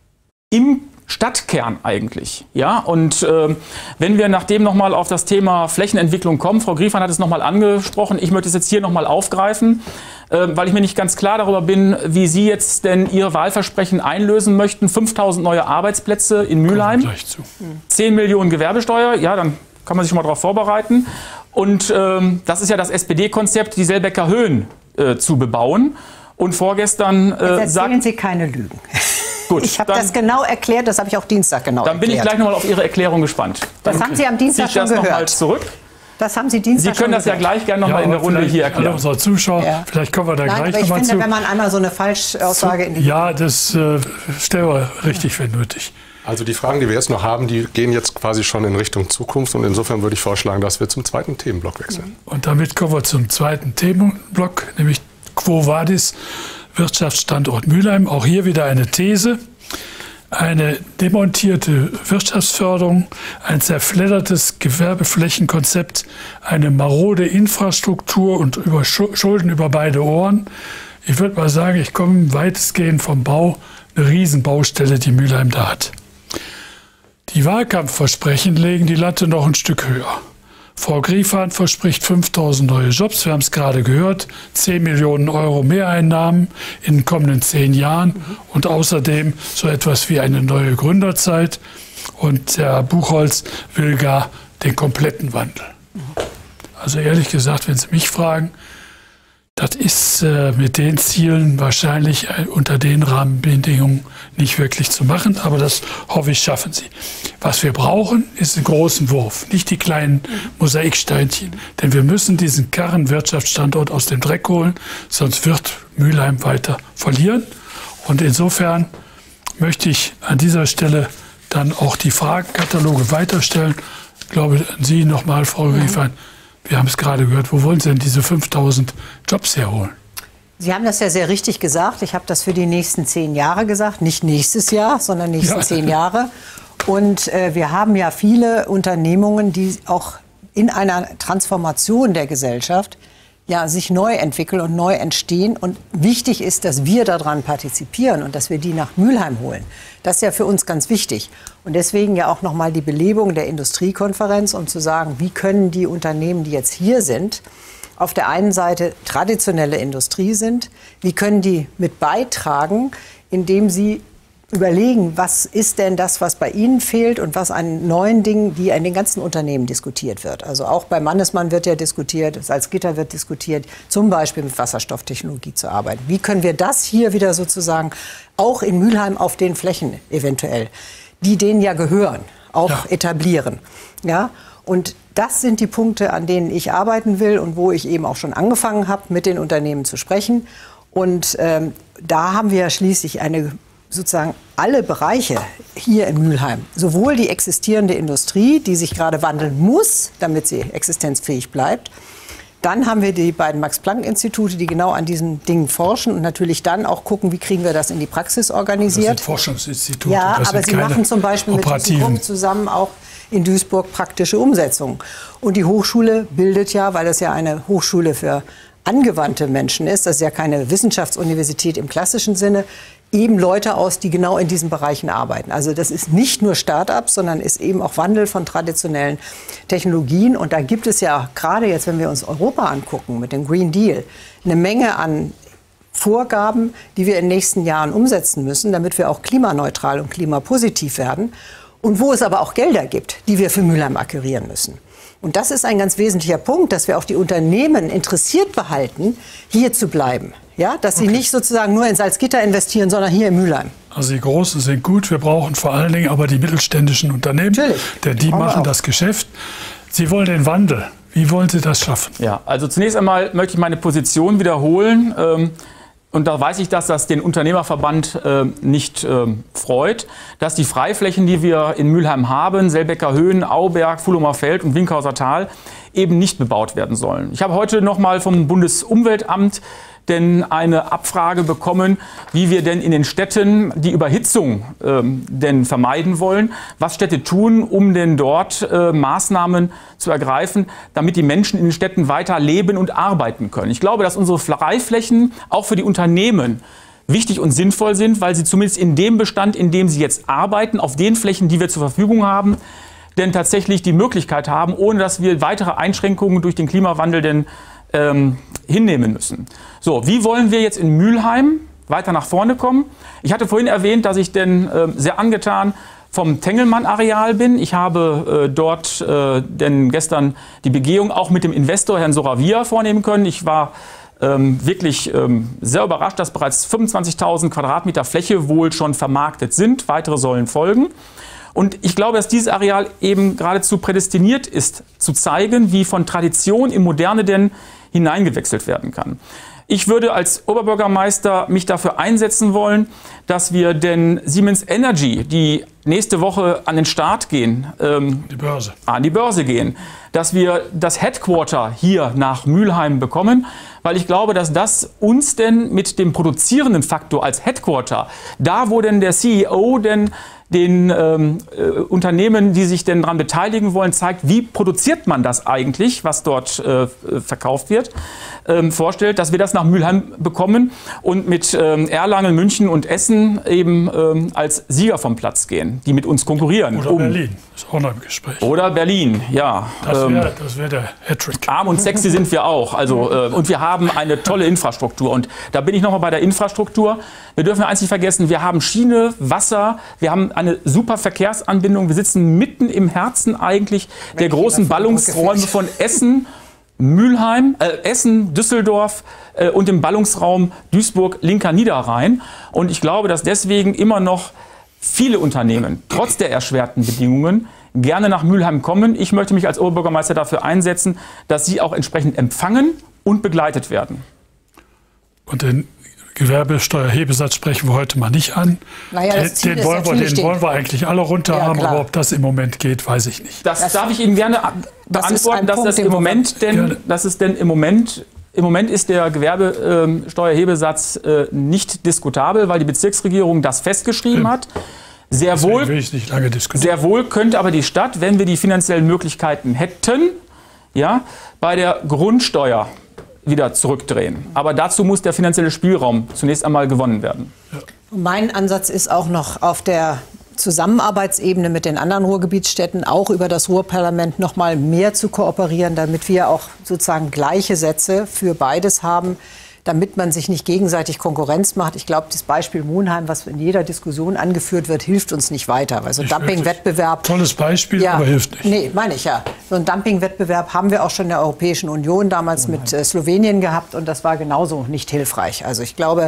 Im Stadtkern eigentlich. Ja? Und wenn wir nachdem noch mal auf das Thema Flächenentwicklung kommen, Frau Griefahn hat es noch mal angesprochen, ich möchte es jetzt hier noch mal aufgreifen, weil ich mir nicht ganz klar darüber bin, wie Sie jetzt denn Ihr Wahlversprechen einlösen möchten. 5.000 neue Arbeitsplätze in Mülheim, 10 Millionen Gewerbesteuer, ja, dann kann man sich schon mal darauf vorbereiten. Und das ist ja das SPD-Konzept, die Selbecker Höhen zu bebauen. Und vorgestern erzählen Sie keine Lügen. Gut, ich habe das genau erklärt, das habe ich auch Dienstag genau erklärt. Dann bin ich gleich noch mal auf Ihre Erklärung gespannt. Das haben Sie am Dienstag schon gehört. Noch mal zurück. Das haben Sie Dienstag Sie können das ja gleich gerne noch mal in der Runde hier erklären. Unsere Zuschauer, vielleicht kommen wir da gleich noch mal zu. Ich finde, wenn man einmal so eine Falschaussage in die das stellen wir richtig, wenn nötig. Also die Fragen, die wir jetzt noch haben, die gehen jetzt quasi schon in Richtung Zukunft. Und insofern würde ich vorschlagen, dass wir zum zweiten Themenblock wechseln. Und damit kommen wir zum zweiten Themenblock, nämlich Quo Vadis, Wirtschaftsstandort Mülheim. Auch hier wieder eine These. Eine demontierte Wirtschaftsförderung, ein zerfleddertes Gewerbeflächenkonzept, eine marode Infrastruktur und Schulden über beide Ohren. Ich würde mal sagen, ich komme weitestgehend vom Bau, eine Riesenbaustelle, die Mülheim da hat. Die Wahlkampfversprechen legen die Latte noch ein Stück höher. Frau Griefahn verspricht 5.000 neue Jobs, wir haben es gerade gehört, 10 Millionen Euro Mehreinnahmen in den kommenden 10 Jahren und außerdem so etwas wie eine neue Gründerzeit. Und Herr Buchholz will gar den kompletten Wandel. Also ehrlich gesagt, wenn Sie mich fragen, das ist mit den Zielen wahrscheinlich unter den Rahmenbedingungen nicht wirklich zu machen, aber das hoffe ich, schaffen Sie. Was wir brauchen, ist einen großen Wurf, nicht die kleinen Mosaiksteinchen. Denn wir müssen diesen Karrenwirtschaftsstandort aus dem Dreck holen, sonst wird Mülheim weiter verlieren. Und insofern möchte ich an dieser Stelle dann auch die Fragenkataloge weiterstellen. Ich glaube, an Sie nochmal, Frau Griefahn. Wir haben es gerade gehört, wo wollen Sie denn diese 5.000 Jobs herholen? Sie haben das ja sehr richtig gesagt. Ich habe das für die nächsten 10 Jahre gesagt. Nicht nächstes Jahr, sondern nächsten 10 Jahre. Und wir haben ja viele Unternehmungen, die auch in einer Transformation der Gesellschaft sich neu entwickeln und neu entstehen. Und wichtig ist, dass wir daran partizipieren und dass wir die nach Mülheim holen. Das ist ja für uns ganz wichtig. Und deswegen ja auch noch mal die Belebung der Industriekonferenz, um zu sagen, wie können die Unternehmen, die jetzt hier sind, auf der einen Seite traditionelle Industrie sind, wie können die mit beitragen, indem sie überlegen, was ist denn das, was bei Ihnen fehlt und was an neuen Dingen, die in den ganzen Unternehmen diskutiert wird. Also auch bei Mannesmann wird ja diskutiert, Salzgitter wird diskutiert, zum Beispiel mit Wasserstofftechnologie zu arbeiten. Wie können wir das hier wieder sozusagen auch in Mülheim auf den Flächen eventuell, die denen ja gehören, auch etablieren? Ja? Und das sind die Punkte, an denen ich arbeiten will und wo ich eben auch schon angefangen habe, mit den Unternehmen zu sprechen. Und da haben wir schließlich sozusagen alle Bereiche hier in Mülheim, sowohl die existierende Industrie, die sich gerade wandeln muss, damit sie existenzfähig bleibt. Dann haben wir die beiden Max-Planck-Institute, die genau an diesen Dingen forschen und natürlich dann auch gucken, wie kriegen wir das in die Praxis organisiert. Das sind Forschungsinstitute. Ja, aber sie machen zum Beispiel mit ThyssenKrupp zusammen auch in Duisburg praktische Umsetzung. Und die Hochschule bildet ja, weil es ja eine Hochschule für angewandte Menschen ist, das ist ja keine Wissenschaftsuniversität im klassischen Sinne, eben Leute aus, die genau in diesen Bereichen arbeiten. Also das ist nicht nur Start-ups, sondern ist eben auch Wandel von traditionellen Technologien. Und da gibt es ja gerade jetzt, wenn wir uns Europa angucken mit dem Green Deal, eine Menge an Vorgaben, die wir in den nächsten Jahren umsetzen müssen, damit wir auch klimaneutral und klimapositiv werden. Und wo es aber auch Gelder gibt, die wir für Mülheim akquirieren müssen. Und das ist ein ganz wesentlicher Punkt, dass wir auch die Unternehmen interessiert behalten, hier zu bleiben. Ja, dass sie nicht sozusagen nur in Salzgitter investieren, sondern hier in Mülheim. Also die Großen sind gut, wir brauchen vor allen Dingen aber die mittelständischen Unternehmen, denn die machen das Geschäft. Sie wollen den Wandel. Wie wollen Sie das schaffen? Ja, also zunächst einmal möchte ich meine Position wiederholen. Und da weiß ich, dass das den Unternehmerverband nicht freut, dass die Freiflächen, die wir in Mülheim haben, Selbecker Höhen, Auberg, Fuhlomer Feld und Winkhauser Tal, eben nicht bebaut werden sollen. Ich habe heute noch mal vom Bundesumweltamt eine Abfrage bekommen, wie wir denn in den Städten die Überhitzung denn vermeiden wollen, was Städte tun, um denn dort Maßnahmen zu ergreifen, damit die Menschen in den Städten weiter leben und arbeiten können. Ich glaube, dass unsere Freiflächen auch für die Unternehmen wichtig und sinnvoll sind, weil sie zumindest in dem Bestand, in dem sie jetzt arbeiten, auf den Flächen, die wir zur Verfügung haben, denn tatsächlich die Möglichkeit haben, ohne dass wir weitere Einschränkungen durch den Klimawandel denn hinnehmen müssen. So, wie wollen wir jetzt in Mülheim weiter nach vorne kommen? Ich hatte vorhin erwähnt, dass ich denn sehr angetan vom Tengelmann-Areal bin. Ich habe dort denn gestern die Begehung auch mit dem Investor Herrn Soravia vornehmen können. Ich war wirklich sehr überrascht, dass bereits 25.000 Quadratmeter Fläche wohl schon vermarktet sind. Weitere sollen folgen. Und ich glaube, dass dieses Areal eben geradezu prädestiniert ist, zu zeigen, wie von Tradition in Moderne denn hineingewechselt werden kann. Ich würde als Oberbürgermeister mich dafür einsetzen wollen, dass wir denn Siemens Energy, die nächste Woche an den Start gehen, an die Börse gehen, dass wir das Headquarter hier nach Mülheim bekommen, weil ich glaube, dass das uns denn mit dem produzierenden Faktor als Headquarter, da wo denn der CEO denn den Unternehmen, die sich denn daran beteiligen wollen, zeigt, wie produziert man das eigentlich, was dort verkauft wird, vorstellt, dass wir das nach Mülheim bekommen und mit Erlangen, München und Essen eben als Sieger vom Platz gehen, die mit uns konkurrieren. Oder Berlin, ist auch noch im Gespräch. Oder Berlin, ja. Das wär der Hattrick. Arm und sexy sind wir auch. Also, und wir haben eine tolle Infrastruktur. Und da bin ich noch mal bei der Infrastruktur. Wir dürfen eins nicht vergessen, wir haben Schiene, Wasser, wir haben eine super Verkehrsanbindung. Wir sitzen mitten im Herzen eigentlich der großen Ballungsräume von Essen, Mülheim, Essen, Düsseldorf und im Ballungsraum Duisburg, linker Niederrhein. Und ich glaube, dass deswegen immer noch viele Unternehmen, trotz der erschwerten Bedingungen, gerne nach Mülheim kommen. Ich möchte mich als Oberbürgermeister dafür einsetzen, dass sie auch entsprechend empfangen und begleitet werden. Und den Gewerbesteuerhebesatz sprechen wir heute mal nicht an. Naja, den wollen wir eigentlich alle runter haben, aber ob das im Moment geht, weiß ich nicht. Das darf ich Ihnen gerne beantworten, dass das im Moment im Moment ist der Gewerbesteuerhebesatz nicht diskutabel, weil die Bezirksregierung das festgeschrieben hat. Sehr wohl, will ich nicht lange diskutieren. Sehr wohl könnte aber die Stadt, wenn wir die finanziellen Möglichkeiten hätten, ja, bei der Grundsteuer wieder zurückdrehen. Aber dazu muss der finanzielle Spielraum zunächst einmal gewonnen werden. Ja. Mein Ansatz ist auch noch auf der Zusammenarbeitsebene mit den anderen Ruhrgebietsstädten, auch über das Ruhrparlament noch mal mehr zu kooperieren, damit wir auch sozusagen gleiche Sätze für beides haben, damit man sich nicht gegenseitig Konkurrenz macht. Ich glaube, das Beispiel Monheim, was in jeder Diskussion angeführt wird, hilft uns nicht weiter. Also Dumpingwettbewerb. Tolles Beispiel, ja, aber hilft nicht. Nee, meine ich ja. So einen Dumpingwettbewerb haben wir auch schon in der Europäischen Union damals mit Slowenien gehabt und das war genauso nicht hilfreich. Also ich glaube,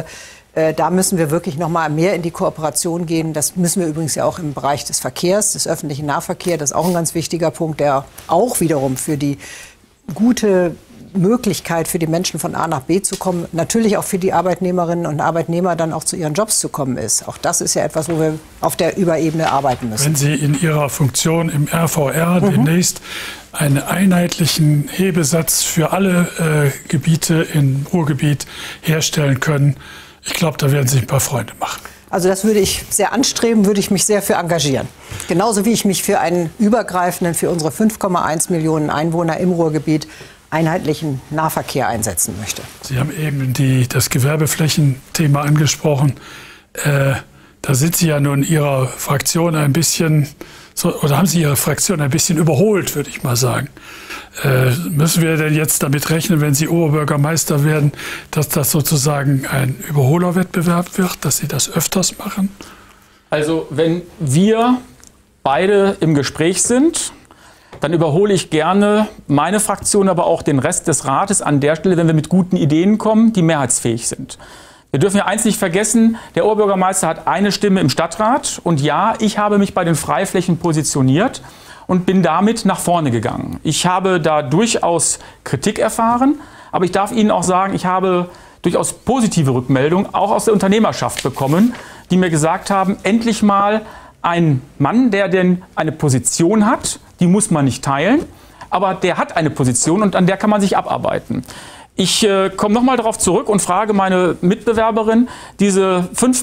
Da müssen wir wirklich noch mal mehr in die Kooperation gehen. Das müssen wir übrigens ja auch im Bereich des Verkehrs, des öffentlichen Nahverkehrs. Das ist auch ein ganz wichtiger Punkt, der auch wiederum für die gute Möglichkeit für die Menschen von A nach B zu kommen, natürlich auch für die Arbeitnehmerinnen und Arbeitnehmer dann auch zu ihren Jobs zu kommen ist. Auch das ist ja etwas, wo wir auf der Überebene arbeiten müssen. Wenn Sie in Ihrer Funktion im RVR demnächst einen einheitlichen Hebesatz für alle Gebiete im Ruhrgebiet herstellen können, ich glaube, da werden Sie ein paar Freunde machen. Also das würde ich sehr anstreben, würde ich mich sehr für engagieren. Genauso wie ich mich für einen übergreifenden, für unsere 5,1 Millionen Einwohner im Ruhrgebiet einheitlichen Nahverkehr einsetzen möchte. Sie haben eben das Gewerbeflächenthema angesprochen. Da sind Sie ja nun Ihrer Fraktion ein bisschen, oder haben Sie Ihre Fraktion ein bisschen überholt, würde ich mal sagen. Müssen wir denn jetzt damit rechnen, wenn Sie Oberbürgermeister werden, dass das sozusagen ein Überholerwettbewerb wird, dass Sie das öfters machen? Also wenn wir beide im Gespräch sind, dann überhole ich gerne meine Fraktion, aber auch den Rest des Rates an der Stelle, wenn wir mit guten Ideen kommen, die mehrheitsfähig sind. Wir dürfen ja eins nicht vergessen, der Oberbürgermeister hat eine Stimme im Stadtrat und ja, ich habe mich bei den Freiflächen positioniert und bin damit nach vorne gegangen. Ich habe da durchaus Kritik erfahren, aber ich darf Ihnen auch sagen, ich habe durchaus positive Rückmeldungen auch aus der Unternehmerschaft bekommen, die mir gesagt haben, endlich mal ein Mann, der denn eine Position hat, die muss man nicht teilen, aber der hat eine Position und an der kann man sich abarbeiten. Ich komme nochmal darauf zurück und frage meine Mitbewerberin, diese 10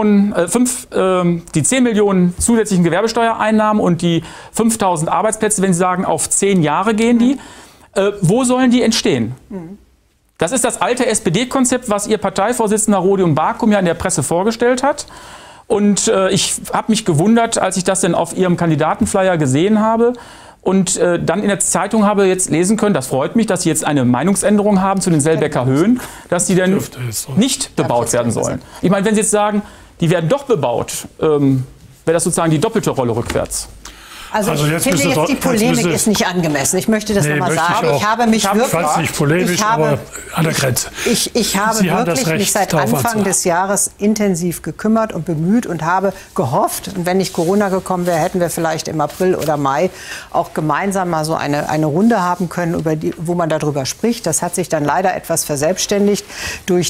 Millionen zusätzlichen Gewerbesteuereinnahmen und die 5.000 Arbeitsplätze, wenn Sie sagen, auf 10 Jahre gehen die, wo sollen die entstehen? Das ist das alte SPD-Konzept, was Ihr Parteivorsitzender Rodion Bakum ja in der Presse vorgestellt hat. Und ich habe mich gewundert, als ich das dann auf Ihrem Kandidatenflyer gesehen habe und dann in der Zeitung habe jetzt lesen können, das freut mich, dass Sie jetzt eine Meinungsänderung haben zu den Selbecker Höhen, dass die dann nicht bebaut werden sollen. Ich meine, wenn Sie jetzt sagen, die werden doch bebaut, wäre das sozusagen die doppelte Rolle rückwärts. Also ich finde jetzt, die Polemik ist nicht angemessen. Ich möchte das nochmal sagen. Ich habe mich wirklich... Ich fand es nicht polemisch, aber an der Grenze. Ich habe wirklich mich seit Anfang des Jahres intensiv gekümmert und bemüht und habe gehofft, und wenn nicht Corona gekommen wäre, hätten wir vielleicht im April oder Mai auch gemeinsam mal so eine Runde haben können, wo man darüber spricht. Das hat sich dann leider etwas verselbstständigt durch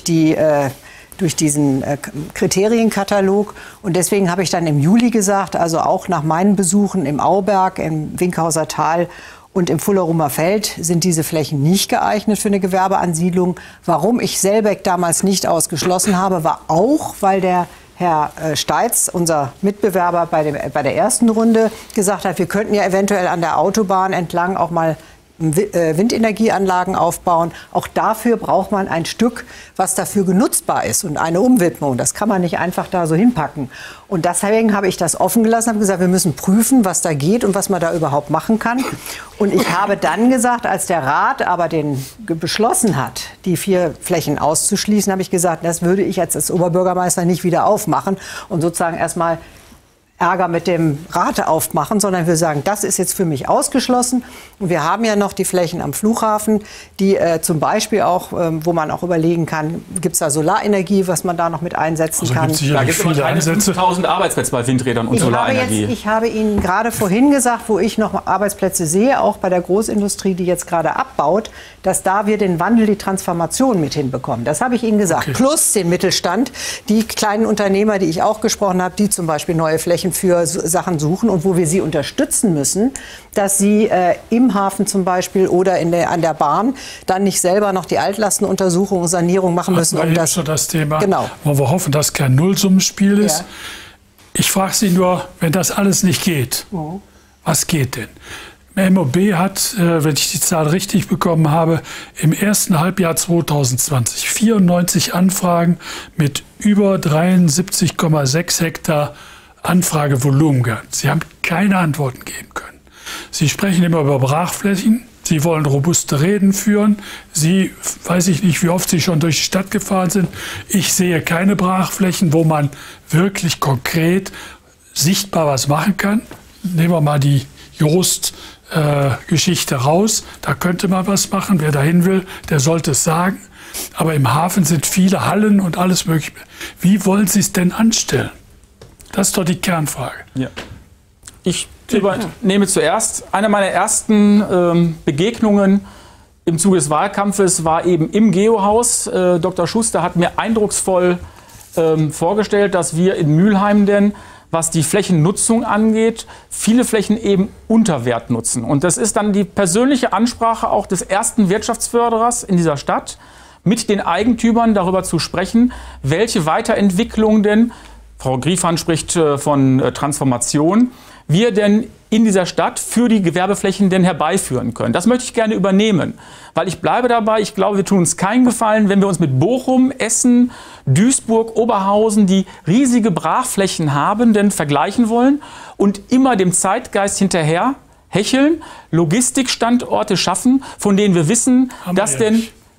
diesen Kriterienkatalog. Und deswegen habe ich dann im Juli gesagt, also auch nach meinen Besuchen im Auberg, im Winkhauser Tal und im Fullerumer Feld sind diese Flächen nicht geeignet für eine Gewerbeansiedlung. Warum ich Selbeck damals nicht ausgeschlossen habe, war auch, weil der Herr Steitz, unser Mitbewerber bei der ersten Runde, gesagt hat, wir könnten ja eventuell an der Autobahn entlang auch mal Windenergieanlagen aufbauen. Auch dafür braucht man ein Stück, was dafür genutzbar ist und eine Umwidmung. Das kann man nicht einfach da so hinpacken. Und deswegen habe ich das offen gelassen, habe gesagt, wir müssen prüfen, was da geht und was man da überhaupt machen kann. Und ich habe dann gesagt, als der Rat aber beschlossen hat, die 4 Flächen auszuschließen, habe ich gesagt, das würde ich als Oberbürgermeister nicht wieder aufmachen und sozusagen erstmal Ärger mit dem Rat aufmachen, sondern wir sagen, das ist jetzt für mich ausgeschlossen. Und wir haben ja noch die Flächen am Flughafen, die zum Beispiel auch, wo man auch überlegen kann, gibt es da Solarenergie, was man da noch mit einsetzen kann. Da gibt es aber keine 5.000 Arbeitsplätze bei Windrädern und Solarenergie. Ich habe Ihnen gerade vorhin gesagt, wo ich noch Arbeitsplätze sehe, auch bei der Großindustrie, die jetzt gerade abbaut, dass da wir den Wandel, die Transformation mit hinbekommen. Das habe ich Ihnen gesagt. Okay. Plus den Mittelstand, die kleinen Unternehmer, die ich auch gesprochen habe, die zum Beispiel neue Flächen für Sachen suchen und wo wir sie unterstützen müssen, dass sie im Hafen zum Beispiel oder an der Bahn dann nicht selber noch die Altlastenuntersuchung und Sanierung machen müssen. Das Thema, genau. Wo wir hoffen, dass kein Nullsummenspiel ist. Ja. Ich frage Sie nur, wenn das alles nicht geht, was geht denn? MOB hat, wenn ich die Zahl richtig bekommen habe, im ersten Halbjahr 2020 94 Anfragen mit über 73,6 Hektar Anfragevolumen gehabt. Sie haben keine Antworten geben können. Sie sprechen immer über Brachflächen. Sie wollen robuste Reden führen. Sie, weiß ich nicht, wie oft Sie schon durch die Stadt gefahren sind. Ich sehe keine Brachflächen, wo man wirklich konkret sichtbar was machen kann. Nehmen wir mal die Jost Geschichte raus. Da könnte man was machen. Wer dahin will, der sollte es sagen. Aber im Hafen sind viele Hallen und alles Mögliche. Wie wollen Sie es denn anstellen? Das ist doch die Kernfrage. Ja. Ich übernehme zuerst. Eine meiner ersten Begegnungen im Zuge des Wahlkampfes war eben im Geo-Haus. Dr. Schuster hat mir eindrucksvoll vorgestellt, dass wir in Mülheim denn, was die Flächennutzung angeht, viele Flächen eben unter Wert nutzen. Und das ist dann die persönliche Ansprache auch des ersten Wirtschaftsförderers in dieser Stadt, mit den Eigentümern darüber zu sprechen, welche Weiterentwicklung denn, Frau Griefahn spricht von Transformation, wir denn in dieser Stadt für die Gewerbeflächen denn herbeiführen können. Das möchte ich gerne übernehmen, weil ich bleibe dabei, ich glaube, wir tun uns keinen Gefallen, wenn wir uns mit Bochum, Essen, Duisburg, Oberhausen, die riesige Brachflächen haben, denn vergleichen wollen und immer dem Zeitgeist hinterher hecheln, Logistikstandorte schaffen, von denen wir wissen, dass denn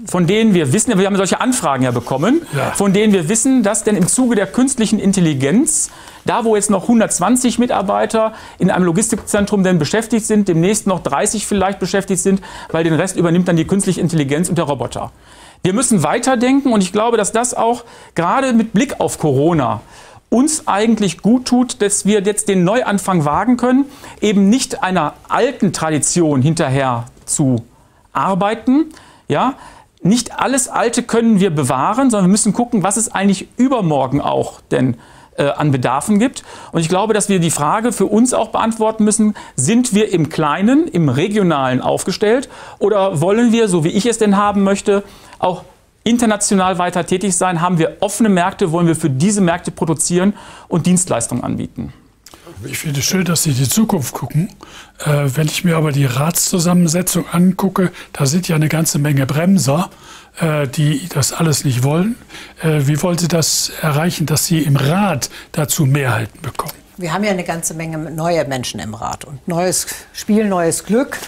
wir haben solche Anfragen ja bekommen, von denen wir wissen, dass denn im Zuge der künstlichen Intelligenz, da wo jetzt noch 120 Mitarbeiter in einem Logistikzentrum denn beschäftigt sind, demnächst noch 30 vielleicht beschäftigt sind, weil den Rest übernimmt dann die künstliche Intelligenz und der Roboter. Wir müssen weiterdenken und ich glaube, dass das auch gerade mit Blick auf Corona uns eigentlich gut tut, dass wir jetzt den Neuanfang wagen können, eben nicht einer alten Tradition hinterher zu arbeiten, ja. Nicht alles Alte können wir bewahren, sondern wir müssen gucken, was es eigentlich übermorgen auch denn an Bedarfen gibt. Und ich glaube, dass wir die Frage für uns auch beantworten müssen, sind wir im Kleinen, im Regionalen aufgestellt oder wollen wir, so wie ich es denn haben möchte, auch international weiter tätig sein? Haben wir offene Märkte, wollen wir für diese Märkte produzieren und Dienstleistungen anbieten? Ich finde es schön, dass Sie in die Zukunft gucken. Wenn ich mir aber die Ratszusammensetzung angucke, da sind ja eine ganze Menge Bremser, die das alles nicht wollen. Wie wollen Sie das erreichen, dass Sie im Rat dazu Mehrheiten bekommen? Wir haben ja eine ganze Menge neue Menschen im Rat und neues Spiel, neues Glück.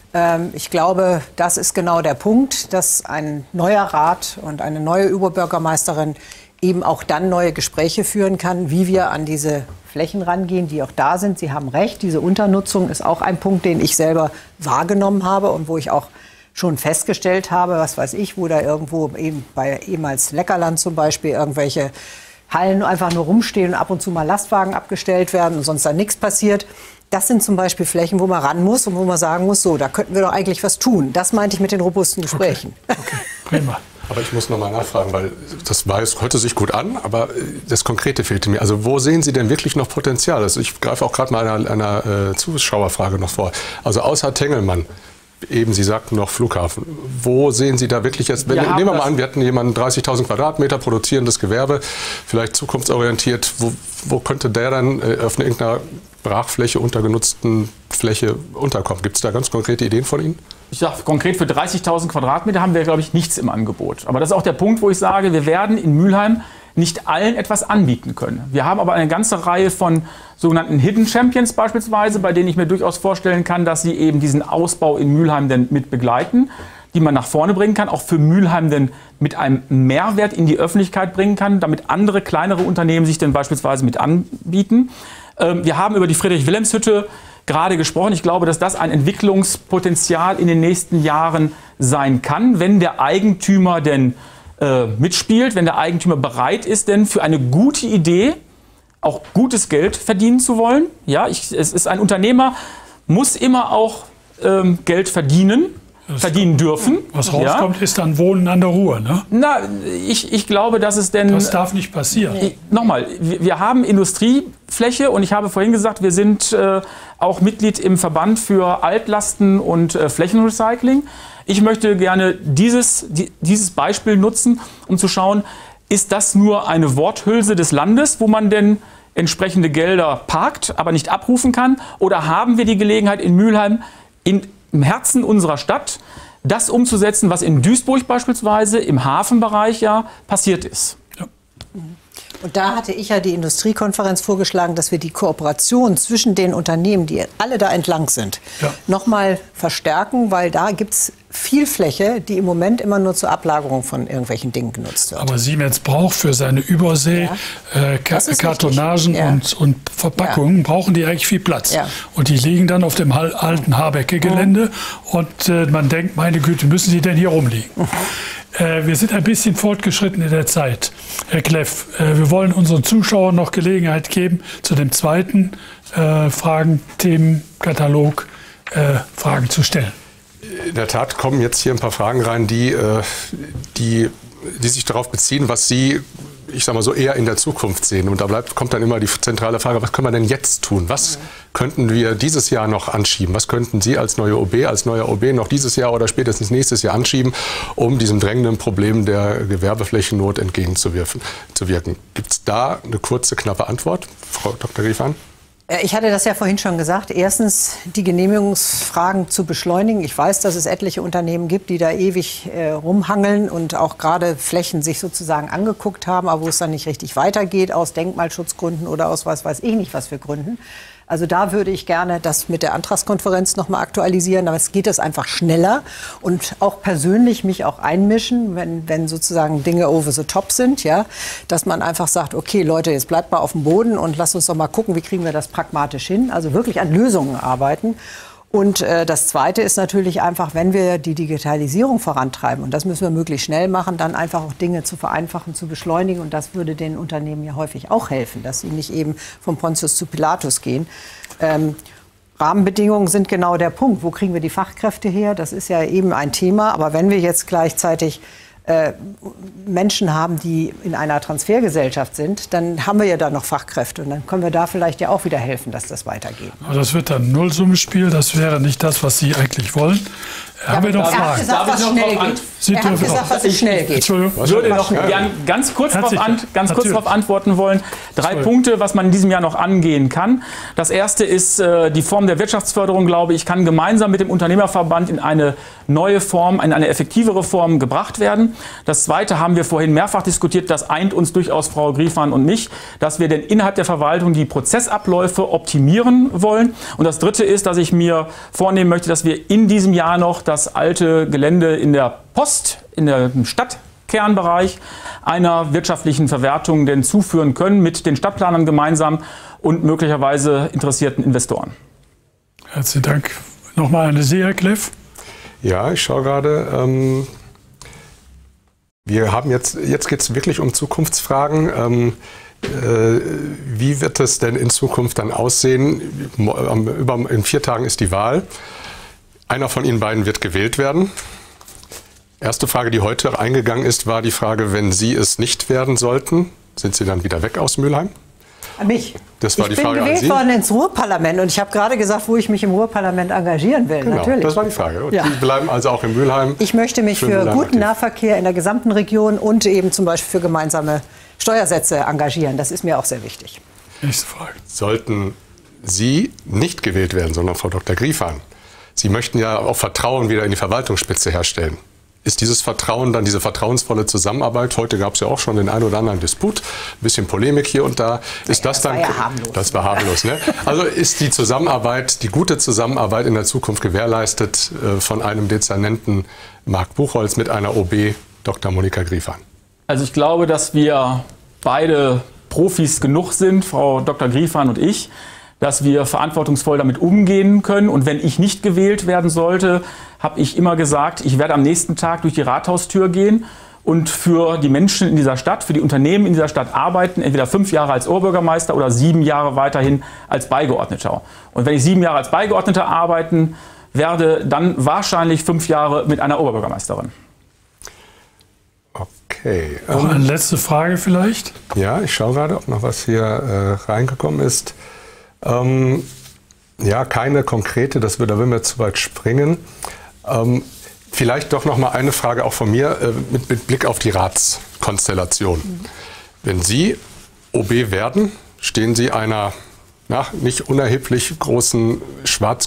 Ich glaube, das ist genau der Punkt, dass ein neuer Rat und eine neue Oberbürgermeisterin eben auch dann neue Gespräche führen kann, wie wir an diese Flächen rangehen, die auch da sind. Sie haben recht, diese Unternutzung ist auch ein Punkt, den ich selber wahrgenommen habe und wo ich auch schon festgestellt habe, was weiß ich, wo da irgendwo eben bei ehemals Leckerland zum Beispiel irgendwelche Hallen einfach nur rumstehen und ab und zu mal Lastwagen abgestellt werden und sonst da nichts passiert. Das sind zum Beispiel Flächen, wo man ran muss und wo man sagen muss, so, da könnten wir doch eigentlich was tun. Das meinte ich mit den robusten Gesprächen. Okay, prima. Aber ich muss noch mal nachfragen, weil das hörte sich gut an, aber das Konkrete fehlte mir. Also wo sehen Sie denn wirklich noch Potenzial? Also ich greife auch gerade mal einer Zuschauerfrage noch vor. Also außer Tengelmann, eben Sie sagten noch Flughafen, wo sehen Sie da wirklich jetzt, nehmen wir mal an, wir hätten jemanden 30.000 Quadratmeter produzierendes Gewerbe, vielleicht zukunftsorientiert, wo könnte der dann auf irgendeiner Brachfläche, untergenutzten Fläche unterkommen? Gibt es da ganz konkrete Ideen von Ihnen? Ich sage konkret, für 30.000 Quadratmeter haben wir, glaube ich, nichts im Angebot. Aber das ist auch der Punkt, wo ich sage, wir werden in Mülheim nicht allen etwas anbieten können. Wir haben aber eine ganze Reihe von sogenannten Hidden Champions beispielsweise, bei denen ich mir durchaus vorstellen kann, dass sie eben diesen Ausbau in Mülheim denn mit begleiten, die man nach vorne bringen kann, auch für Mülheim denn mit einem Mehrwert in die Öffentlichkeit bringen kann, damit andere kleinere Unternehmen sich denn beispielsweise mit anbieten. Wir haben über die Friedrich-Wilhelms-Hütte gerade gesprochen. Ich glaube, dass das ein Entwicklungspotenzial in den nächsten Jahren sein kann, wenn der Eigentümer denn mitspielt, wenn der Eigentümer bereit ist, denn für eine gute Idee auch gutes Geld verdienen zu wollen. Ja, es ist ein Unternehmer, muss immer auch Geld verdienen dürfen. Was rauskommt, ist dann Wohnen an der Ruhr, ne? Na, ich glaube, dass es denn... Das darf nicht passieren. Nochmal, wir haben Industriefläche und ich habe vorhin gesagt, wir sind auch Mitglied im Verband für Altlasten und Flächenrecycling. Ich möchte gerne dieses Beispiel nutzen, um zu schauen, ist das nur eine Worthülse des Landes, wo man denn entsprechende Gelder parkt, aber nicht abrufen kann? Oder haben wir die Gelegenheit in Mülheim im Herzen unserer Stadt das umzusetzen, was in Duisburg beispielsweise im Hafenbereich ja passiert ist? Ja. Und da hatte ich ja die Industriekonferenz vorgeschlagen, dass wir die Kooperation zwischen den Unternehmen, die alle da entlang sind, noch mal verstärken, weil da gibt es viel Fläche, die im Moment immer nur zur Ablagerung von irgendwelchen Dingen genutzt wird. Aber Siemens braucht für seine Übersee-Kartonagen und Verpackungen, brauchen die eigentlich viel Platz. Ja. Und die liegen dann auf dem alten Habecke-Gelände und man denkt, meine Güte, müssen sie denn hier rumliegen? Wir sind ein bisschen fortgeschritten in der Zeit. Herr Kleff, wir wollen unseren Zuschauern noch Gelegenheit geben, zu dem zweiten Themenkatalog Fragen zu stellen. In der Tat kommen jetzt hier ein paar Fragen rein, die sich darauf beziehen, was Sie, ich sage mal so, eher in der Zukunft sehen. Und da kommt dann immer die zentrale Frage, was können wir denn jetzt tun? Was könnten wir dieses Jahr noch anschieben? Was könnten Sie als neuer OB noch dieses Jahr oder spätestens nächstes Jahr anschieben, um diesem drängenden Problem der Gewerbeflächennot entgegenzuwirken? Gibt es da eine kurze, knappe Antwort, Frau Dr. Griefahn? Ich hatte das ja vorhin schon gesagt. Erstens, die Genehmigungsfragen zu beschleunigen. Ich weiß, dass es etliche Unternehmen gibt, die da ewig rumhangeln und auch gerade Flächen sich sozusagen angeguckt haben, aber wo es dann nicht richtig weitergeht, aus Denkmalschutzgründen oder aus was weiß ich nicht was für Gründen. Also da würde ich gerne das mit der Antragskonferenz noch mal aktualisieren, aber es geht das einfach schneller und auch persönlich mich auch einmischen, wenn sozusagen Dinge over the top sind, ja, dass man einfach sagt, okay Leute, jetzt bleibt mal auf dem Boden und lasst uns doch mal gucken, wie kriegen wir das pragmatisch hin, also wirklich an Lösungen arbeiten. Und das Zweite ist natürlich einfach, wenn wir die Digitalisierung vorantreiben, und das müssen wir möglichst schnell machen, dann einfach auch Dinge zu vereinfachen, zu beschleunigen. Und das würde den Unternehmen ja häufig auch helfen, dass sie nicht eben von Pontius zu Pilatus gehen. Rahmenbedingungen sind genau der Punkt. Wo kriegen wir die Fachkräfte her? Das ist ja eben ein Thema. Aber wenn wir jetzt gleichzeitig Menschen haben, die in einer Transfergesellschaft sind, dann haben wir ja da noch Fachkräfte und dann können wir da vielleicht ja auch wieder helfen, dass das weitergeht. Aber das wird dann ein Nullsummenspiel, das wäre nicht das, was Sie eigentlich wollen. Haben wir noch Fragen? Er hat gesagt, was schnell geht. Er hat gesagt, was schnell geht. Ich würde noch gerne ganz kurz darauf antworten wollen. 3 Punkte, was man in diesem Jahr noch angehen kann. Das erste ist die Form der Wirtschaftsförderung, glaube ich, kann gemeinsam mit dem Unternehmerverband in eine neue Form, in eine effektivere Form gebracht werden. Das zweite haben wir vorhin mehrfach diskutiert, das eint uns durchaus Frau Griefahn und mich, dass wir denn innerhalb der Verwaltung die Prozessabläufe optimieren wollen. Und das dritte ist, dass ich mir vornehmen möchte, dass wir in diesem Jahr noch das alte Gelände in der Post, in dem Stadtkernbereich einer wirtschaftlichen Verwertung denn zuführen können mit den Stadtplanern gemeinsam und möglicherweise interessierten Investoren. Herzlichen Dank. Nochmal eine Sie, Herr Kleff. Ja, ich schaue gerade. Wir haben jetzt geht es wirklich um Zukunftsfragen. Wie wird es denn in Zukunft dann aussehen? In 4 Tagen ist die Wahl. Einer von Ihnen beiden wird gewählt werden. Erste Frage, die heute eingegangen ist, war die Frage, wenn Sie es nicht werden sollten, sind Sie dann wieder weg aus Mülheim? An mich. Das war die Frage an Sie. Ich bin gewählt worden ins Ruhrparlament und ich habe gerade gesagt, wo ich mich im Ruhrparlament engagieren will. Genau, natürlich. Das war die Frage. Und Sie bleiben also auch in Mülheim. Ich möchte mich für guten Nahverkehr in der gesamten Region und eben zum Beispiel für gemeinsame Steuersätze engagieren. Das ist mir auch sehr wichtig. Nächste Frage. Sollten Sie nicht gewählt werden, sondern Frau Dr. Griefahn, Sie möchten ja auch Vertrauen wieder in die Verwaltungsspitze herstellen. Ist dieses Vertrauen dann diese vertrauensvolle Zusammenarbeit? Heute gab es ja auch schon den einen oder anderen Disput, ein bisschen Polemik hier und da. Ist das dann? War ja harmlos. Das war harmlos, ne? Also ist die Zusammenarbeit, die gute Zusammenarbeit in der Zukunft gewährleistet von einem Dezernenten Marc Buchholz mit einer OB Dr. Monika Griefahn? Also ich glaube, dass wir beide Profis genug sind, Frau Dr. Griefahn und ich, dass wir verantwortungsvoll damit umgehen können. Und wenn ich nicht gewählt werden sollte, habe ich immer gesagt, ich werde am nächsten Tag durch die Rathaustür gehen und für die Menschen in dieser Stadt, für die Unternehmen in dieser Stadt arbeiten, entweder 5 Jahre als Oberbürgermeister oder 7 Jahre weiterhin als Beigeordneter. Und wenn ich 7 Jahre als Beigeordneter arbeiten werde, dann wahrscheinlich 5 Jahre mit einer Oberbürgermeisterin. Okay. Noch eine letzte Frage vielleicht? Ja, ich schaue gerade, ob noch was hier reingekommen ist. Ja, keine konkrete, da würden wir zu weit springen. Vielleicht doch noch mal eine Frage auch von mir mit Blick auf die Ratskonstellation. Wenn Sie OB werden, stehen Sie einer nicht unerheblich großen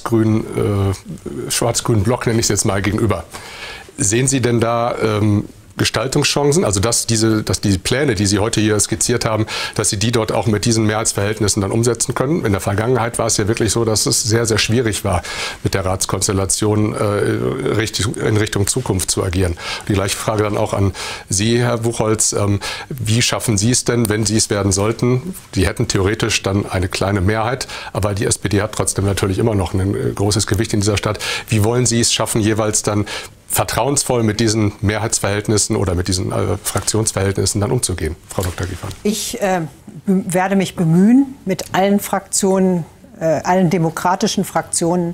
schwarz-grünen Block, nenne ich es jetzt mal, gegenüber. Sehen Sie denn da Gestaltungschancen, also dass die Pläne, die Sie heute hier skizziert haben, dass Sie die dort auch mit diesen Mehrheitsverhältnissen dann umsetzen können? In der Vergangenheit war es ja wirklich so, dass es sehr, sehr schwierig war, mit der Ratskonstellation in Richtung Zukunft zu agieren. Die gleiche Frage dann auch an Sie, Herr Buchholz. Wie schaffen Sie es denn, wenn Sie es werden sollten? Die hätten theoretisch dann eine kleine Mehrheit, aber die SPD hat trotzdem natürlich immer noch ein großes Gewicht in dieser Stadt. Wie wollen Sie es schaffen, jeweils dann vertrauensvoll mit diesen Mehrheitsverhältnissen oder mit diesen Fraktionsverhältnissen dann umzugehen, Frau Dr. Giffern? Ich werde mich bemühen, mit allen Fraktionen, allen demokratischen Fraktionen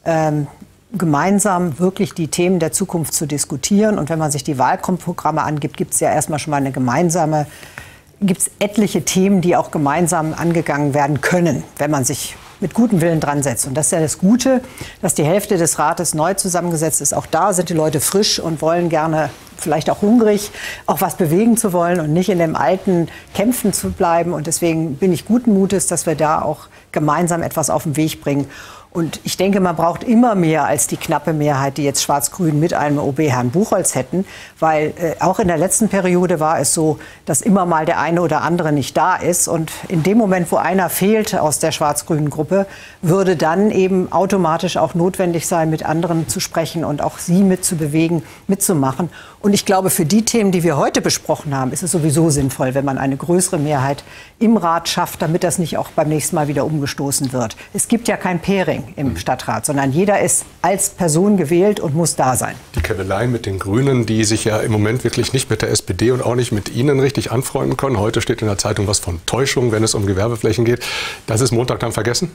gemeinsam wirklich die Themen der Zukunft zu diskutieren. Und wenn man sich die Wahlprogramme angibt, gibt es ja erstmal schon mal gibt es etliche Themen, die auch gemeinsam angegangen werden können, wenn man sich mit gutem Willen dran setzt. Und das ist ja das Gute, dass die Hälfte des Rates neu zusammengesetzt ist. Auch da sind die Leute frisch und wollen gerne, vielleicht auch hungrig, auch was bewegen zu wollen und nicht in dem alten Kämpfen zu bleiben. Und deswegen bin ich guten Mutes, dass wir da auch gemeinsam etwas auf den Weg bringen. Und ich denke, man braucht immer mehr als die knappe Mehrheit, die jetzt Schwarz-Grün mit einem OB Herrn Buchholz hätten. Weil auch in der letzten Periode war es so, dass immer mal der eine oder andere nicht da ist. Und in dem Moment, wo einer fehlt aus der schwarz-grünen Gruppe, würde dann eben automatisch auch notwendig sein, mit anderen zu sprechen und auch sie mitzubewegen, mitzumachen. Und ich glaube, für die Themen, die wir heute besprochen haben, ist es sowieso sinnvoll, wenn man eine größere Mehrheit im Rat schafft, damit das nicht auch beim nächsten Mal wieder umgestoßen wird. Es gibt ja kein Pairing im Stadtrat, sondern jeder ist als Person gewählt und muss da sein. Die Käbeleien mit den Grünen, die sich ja im Moment wirklich nicht mit der SPD und auch nicht mit Ihnen richtig anfreunden können. Heute steht in der Zeitung was von Täuschung, wenn es um Gewerbeflächen geht. Das ist Montag dann vergessen?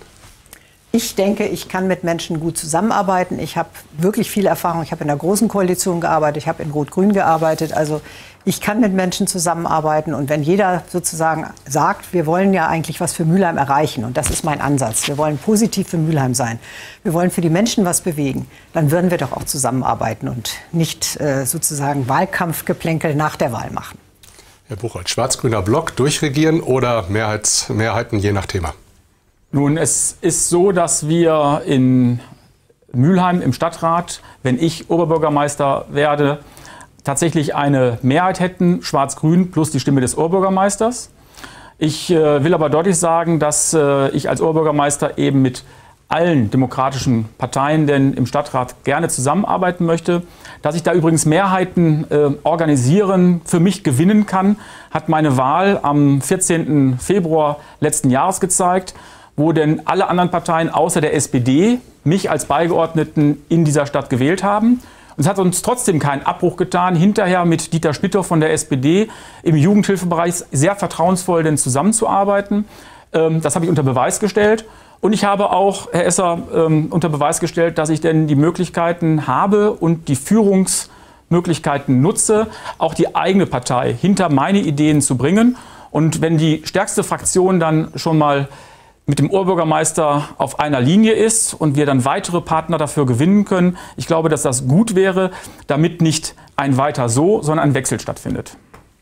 Ich denke, ich kann mit Menschen gut zusammenarbeiten. Ich habe wirklich viel Erfahrung. Ich habe in der Großen Koalition gearbeitet, ich habe in Rot-Grün gearbeitet. Also ich kann mit Menschen zusammenarbeiten. Und wenn jeder sozusagen sagt, wir wollen ja eigentlich was für Mülheim erreichen, und das ist mein Ansatz, wir wollen positiv für Mülheim sein, wir wollen für die Menschen was bewegen, dann würden wir doch auch zusammenarbeiten und nicht sozusagen Wahlkampfgeplänkel nach der Wahl machen. Herr Buchholz, schwarz-grüner Block durchregieren oder Mehrheiten je nach Thema? Nun, es ist so, dass wir in Mülheim im Stadtrat, wenn ich Oberbürgermeister werde, tatsächlich eine Mehrheit hätten, Schwarz-Grün plus die Stimme des Oberbürgermeisters. Ich will aber deutlich sagen, dass ich als Oberbürgermeister eben mit allen demokratischen Parteien denn im Stadtrat gerne zusammenarbeiten möchte. Dass ich da übrigens Mehrheiten organisieren, für mich gewinnen kann, hat meine Wahl am 14. Februar letzten Jahres gezeigt, wo denn alle anderen Parteien außer der SPD mich als Beigeordneten in dieser Stadt gewählt haben. Und es hat uns trotzdem keinen Abbruch getan, hinterher mit Dieter Spitthoff von der SPD im Jugendhilfebereich sehr vertrauensvoll denn zusammenzuarbeiten. Das habe ich unter Beweis gestellt. Und ich habe auch, Herr Esser, unter Beweis gestellt, dass ich denn die Möglichkeiten habe und die Führungsmöglichkeiten nutze, auch die eigene Partei hinter meine Ideen zu bringen. Und wenn die stärkste Fraktion dann schon mal mit dem Oberbürgermeister auf einer Linie ist und wir dann weitere Partner dafür gewinnen können, ich glaube, dass das gut wäre, damit nicht ein weiter so, sondern ein Wechsel stattfindet.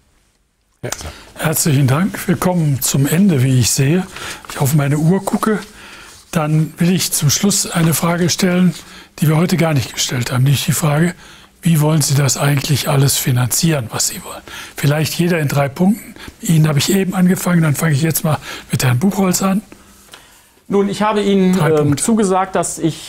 Ja. Herzlichen Dank. Wir kommen zum Ende, wie ich sehe. Ich auf meine Uhr gucke. Dann will ich zum Schluss eine Frage stellen, die wir heute gar nicht gestellt haben. Nämlich die Frage, wie wollen Sie das eigentlich alles finanzieren, was Sie wollen? Vielleicht jeder in 3 Punkten. Ihnen habe ich eben angefangen, dann fange ich jetzt mal mit Herrn Buchholz an. Nun, ich habe Ihnen zugesagt, dass ich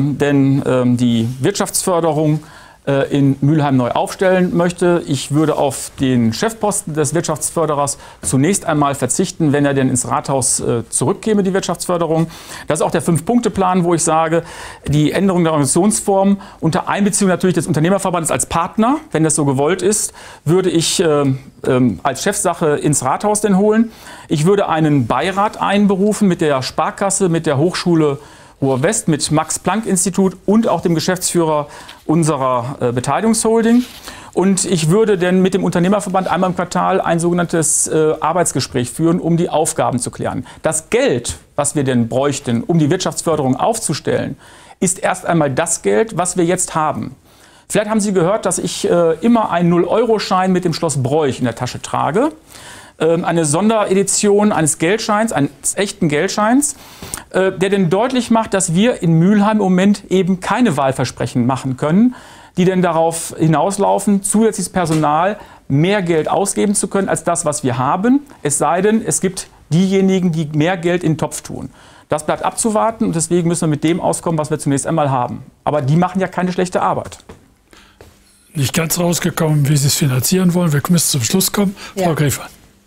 die Wirtschaftsförderung in Mülheim neu aufstellen möchte. Ich würde auf den Chefposten des Wirtschaftsförderers zunächst einmal verzichten, wenn er denn ins Rathaus zurückkäme, die Wirtschaftsförderung. Das ist auch der 5-Punkte-Plan, wo ich sage, die Änderung der Organisationsform unter Einbeziehung natürlich des Unternehmerverbandes als Partner, wenn das so gewollt ist, würde ich als Chefsache ins Rathaus denn holen. Ich würde einen Beirat einberufen mit der Sparkasse, mit der Hochschule Ruhr-West, mit Max-Planck-Institut und auch dem Geschäftsführer unserer Beteiligungsholding. Und ich würde dann mit dem Unternehmerverband einmal im Quartal ein sogenanntes Arbeitsgespräch führen, um die Aufgaben zu klären. Das Geld, was wir denn bräuchten, um die Wirtschaftsförderung aufzustellen, ist erst einmal das Geld, was wir jetzt haben. Vielleicht haben Sie gehört, dass ich immer einen 0-Euro-Schein mit dem Schloss Broich in der Tasche trage. Eine Sonderedition eines Geldscheins, eines echten Geldscheins, der denn deutlich macht, dass wir in Mülheim im Moment eben keine Wahlversprechen machen können, die denn darauf hinauslaufen, zusätzliches Personal, mehr Geld ausgeben zu können als das, was wir haben. Es sei denn, es gibt diejenigen, die mehr Geld in den Topf tun. Das bleibt abzuwarten und deswegen müssen wir mit dem auskommen, was wir zunächst einmal haben. Aber die machen ja keine schlechte Arbeit. Nicht ganz rausgekommen, wie Sie es finanzieren wollen. Wir müssen zum Schluss kommen. Ja. Frau Gräfer.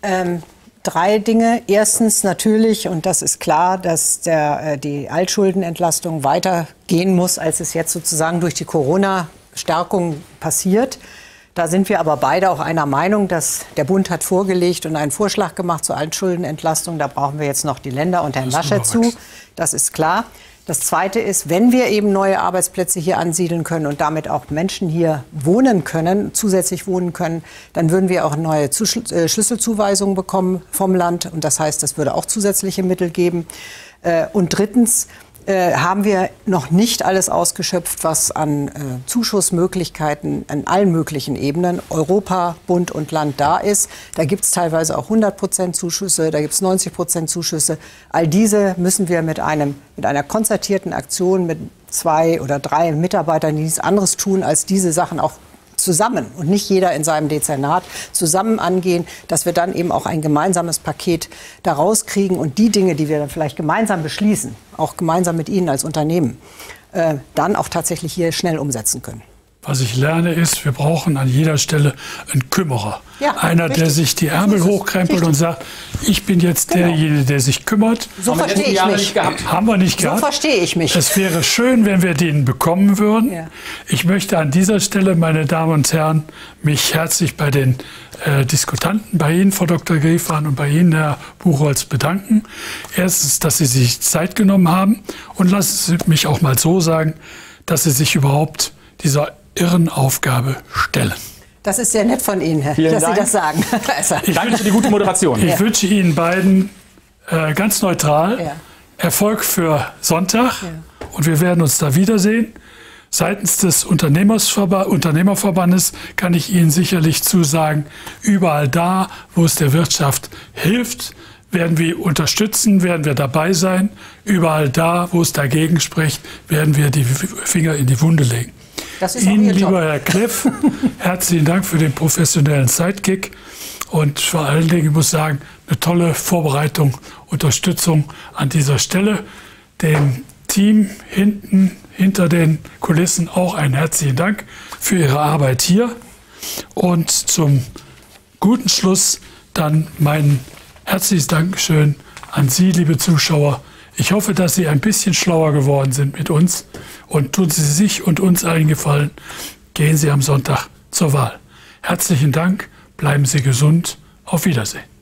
3 Dinge. Erstens natürlich, und das ist klar, dass die Altschuldenentlastung weitergehen muss, als es jetzt sozusagen durch die Corona-Stärkung passiert. Da sind wir aber beide auch einer Meinung, dass der Bund hat vorgelegt und einen Vorschlag gemacht zur Altschuldenentlastung. Da brauchen wir jetzt noch die Länder und Herrn Laschet zu. Das ist klar. Das Zweite ist, wenn wir eben neue Arbeitsplätze hier ansiedeln können und damit auch Menschen hier wohnen können, zusätzlich wohnen können, dann würden wir auch neue Schlüsselzuweisungen bekommen vom Land. Und das heißt, das würde auch zusätzliche Mittel geben. Und drittens haben wir noch nicht alles ausgeschöpft, was an Zuschussmöglichkeiten an allen möglichen Ebenen, Europa, Bund und Land da ist. Da gibt es teilweise auch 100% Zuschüsse, da gibt es 90% Zuschüsse. All diese müssen wir mit einer konzertierten Aktion mit 2 oder 3 Mitarbeitern, die nichts anderes tun, als diese Sachen auch zusammen und nicht jeder in seinem Dezernat zusammen angehen, dass wir dann eben auch ein gemeinsames Paket daraus kriegen und die Dinge, die wir dann vielleicht gemeinsam beschließen, auch gemeinsam mit Ihnen als Unternehmen, dann auch tatsächlich hier schnell umsetzen können. Was ich lerne ist, wir brauchen an jeder Stelle einen Kümmerer. Ja, einer, richtig. der sich die Ärmel hochkrempelt und sagt, ich bin jetzt derjenige, der sich kümmert. So verstehe ich mich. Haben wir nicht gehabt. So verstehe ich mich. Es wäre schön, wenn wir den bekommen würden. Ja. Ich möchte an dieser Stelle, meine Damen und Herren, mich herzlich bei den Diskutanten, bei Ihnen, Frau Dr. Gräfahn, und bei Ihnen, Herr Buchholz, bedanken. Erstens, dass Sie sich Zeit genommen haben, und lassen Sie mich auch mal so sagen, dass Sie sich überhaupt dieser irren Aufgabe stellen. Das ist sehr nett von Ihnen, Herr, dass Sie das sagen. Danke für die gute Moderation. Ich wünsche Ihnen beiden ganz neutral Erfolg für Sonntag. Und wir werden uns da wiedersehen. Seitens des Unternehmerverbandes kann ich Ihnen sicherlich zusagen, überall da, wo es der Wirtschaft hilft, werden wir unterstützen, werden wir dabei sein. Überall da, wo es dagegen spricht, werden wir die Finger in die Wunde legen. Das ist Ihnen, lieber Herr Kleff, herzlichen Dank für den professionellen Sidekick und vor allen Dingen, ich muss sagen, eine tolle Vorbereitung, Unterstützung an dieser Stelle. Dem Team hinter den Kulissen auch einen herzlichen Dank für Ihre Arbeit hier. Und zum guten Schluss dann mein herzliches Dankeschön an Sie, liebe Zuschauer. Ich hoffe, dass Sie ein bisschen schlauer geworden sind mit uns, und tun Sie sich und uns einen Gefallen. Gehen Sie am Sonntag zur Wahl. Herzlichen Dank, bleiben Sie gesund, auf Wiedersehen.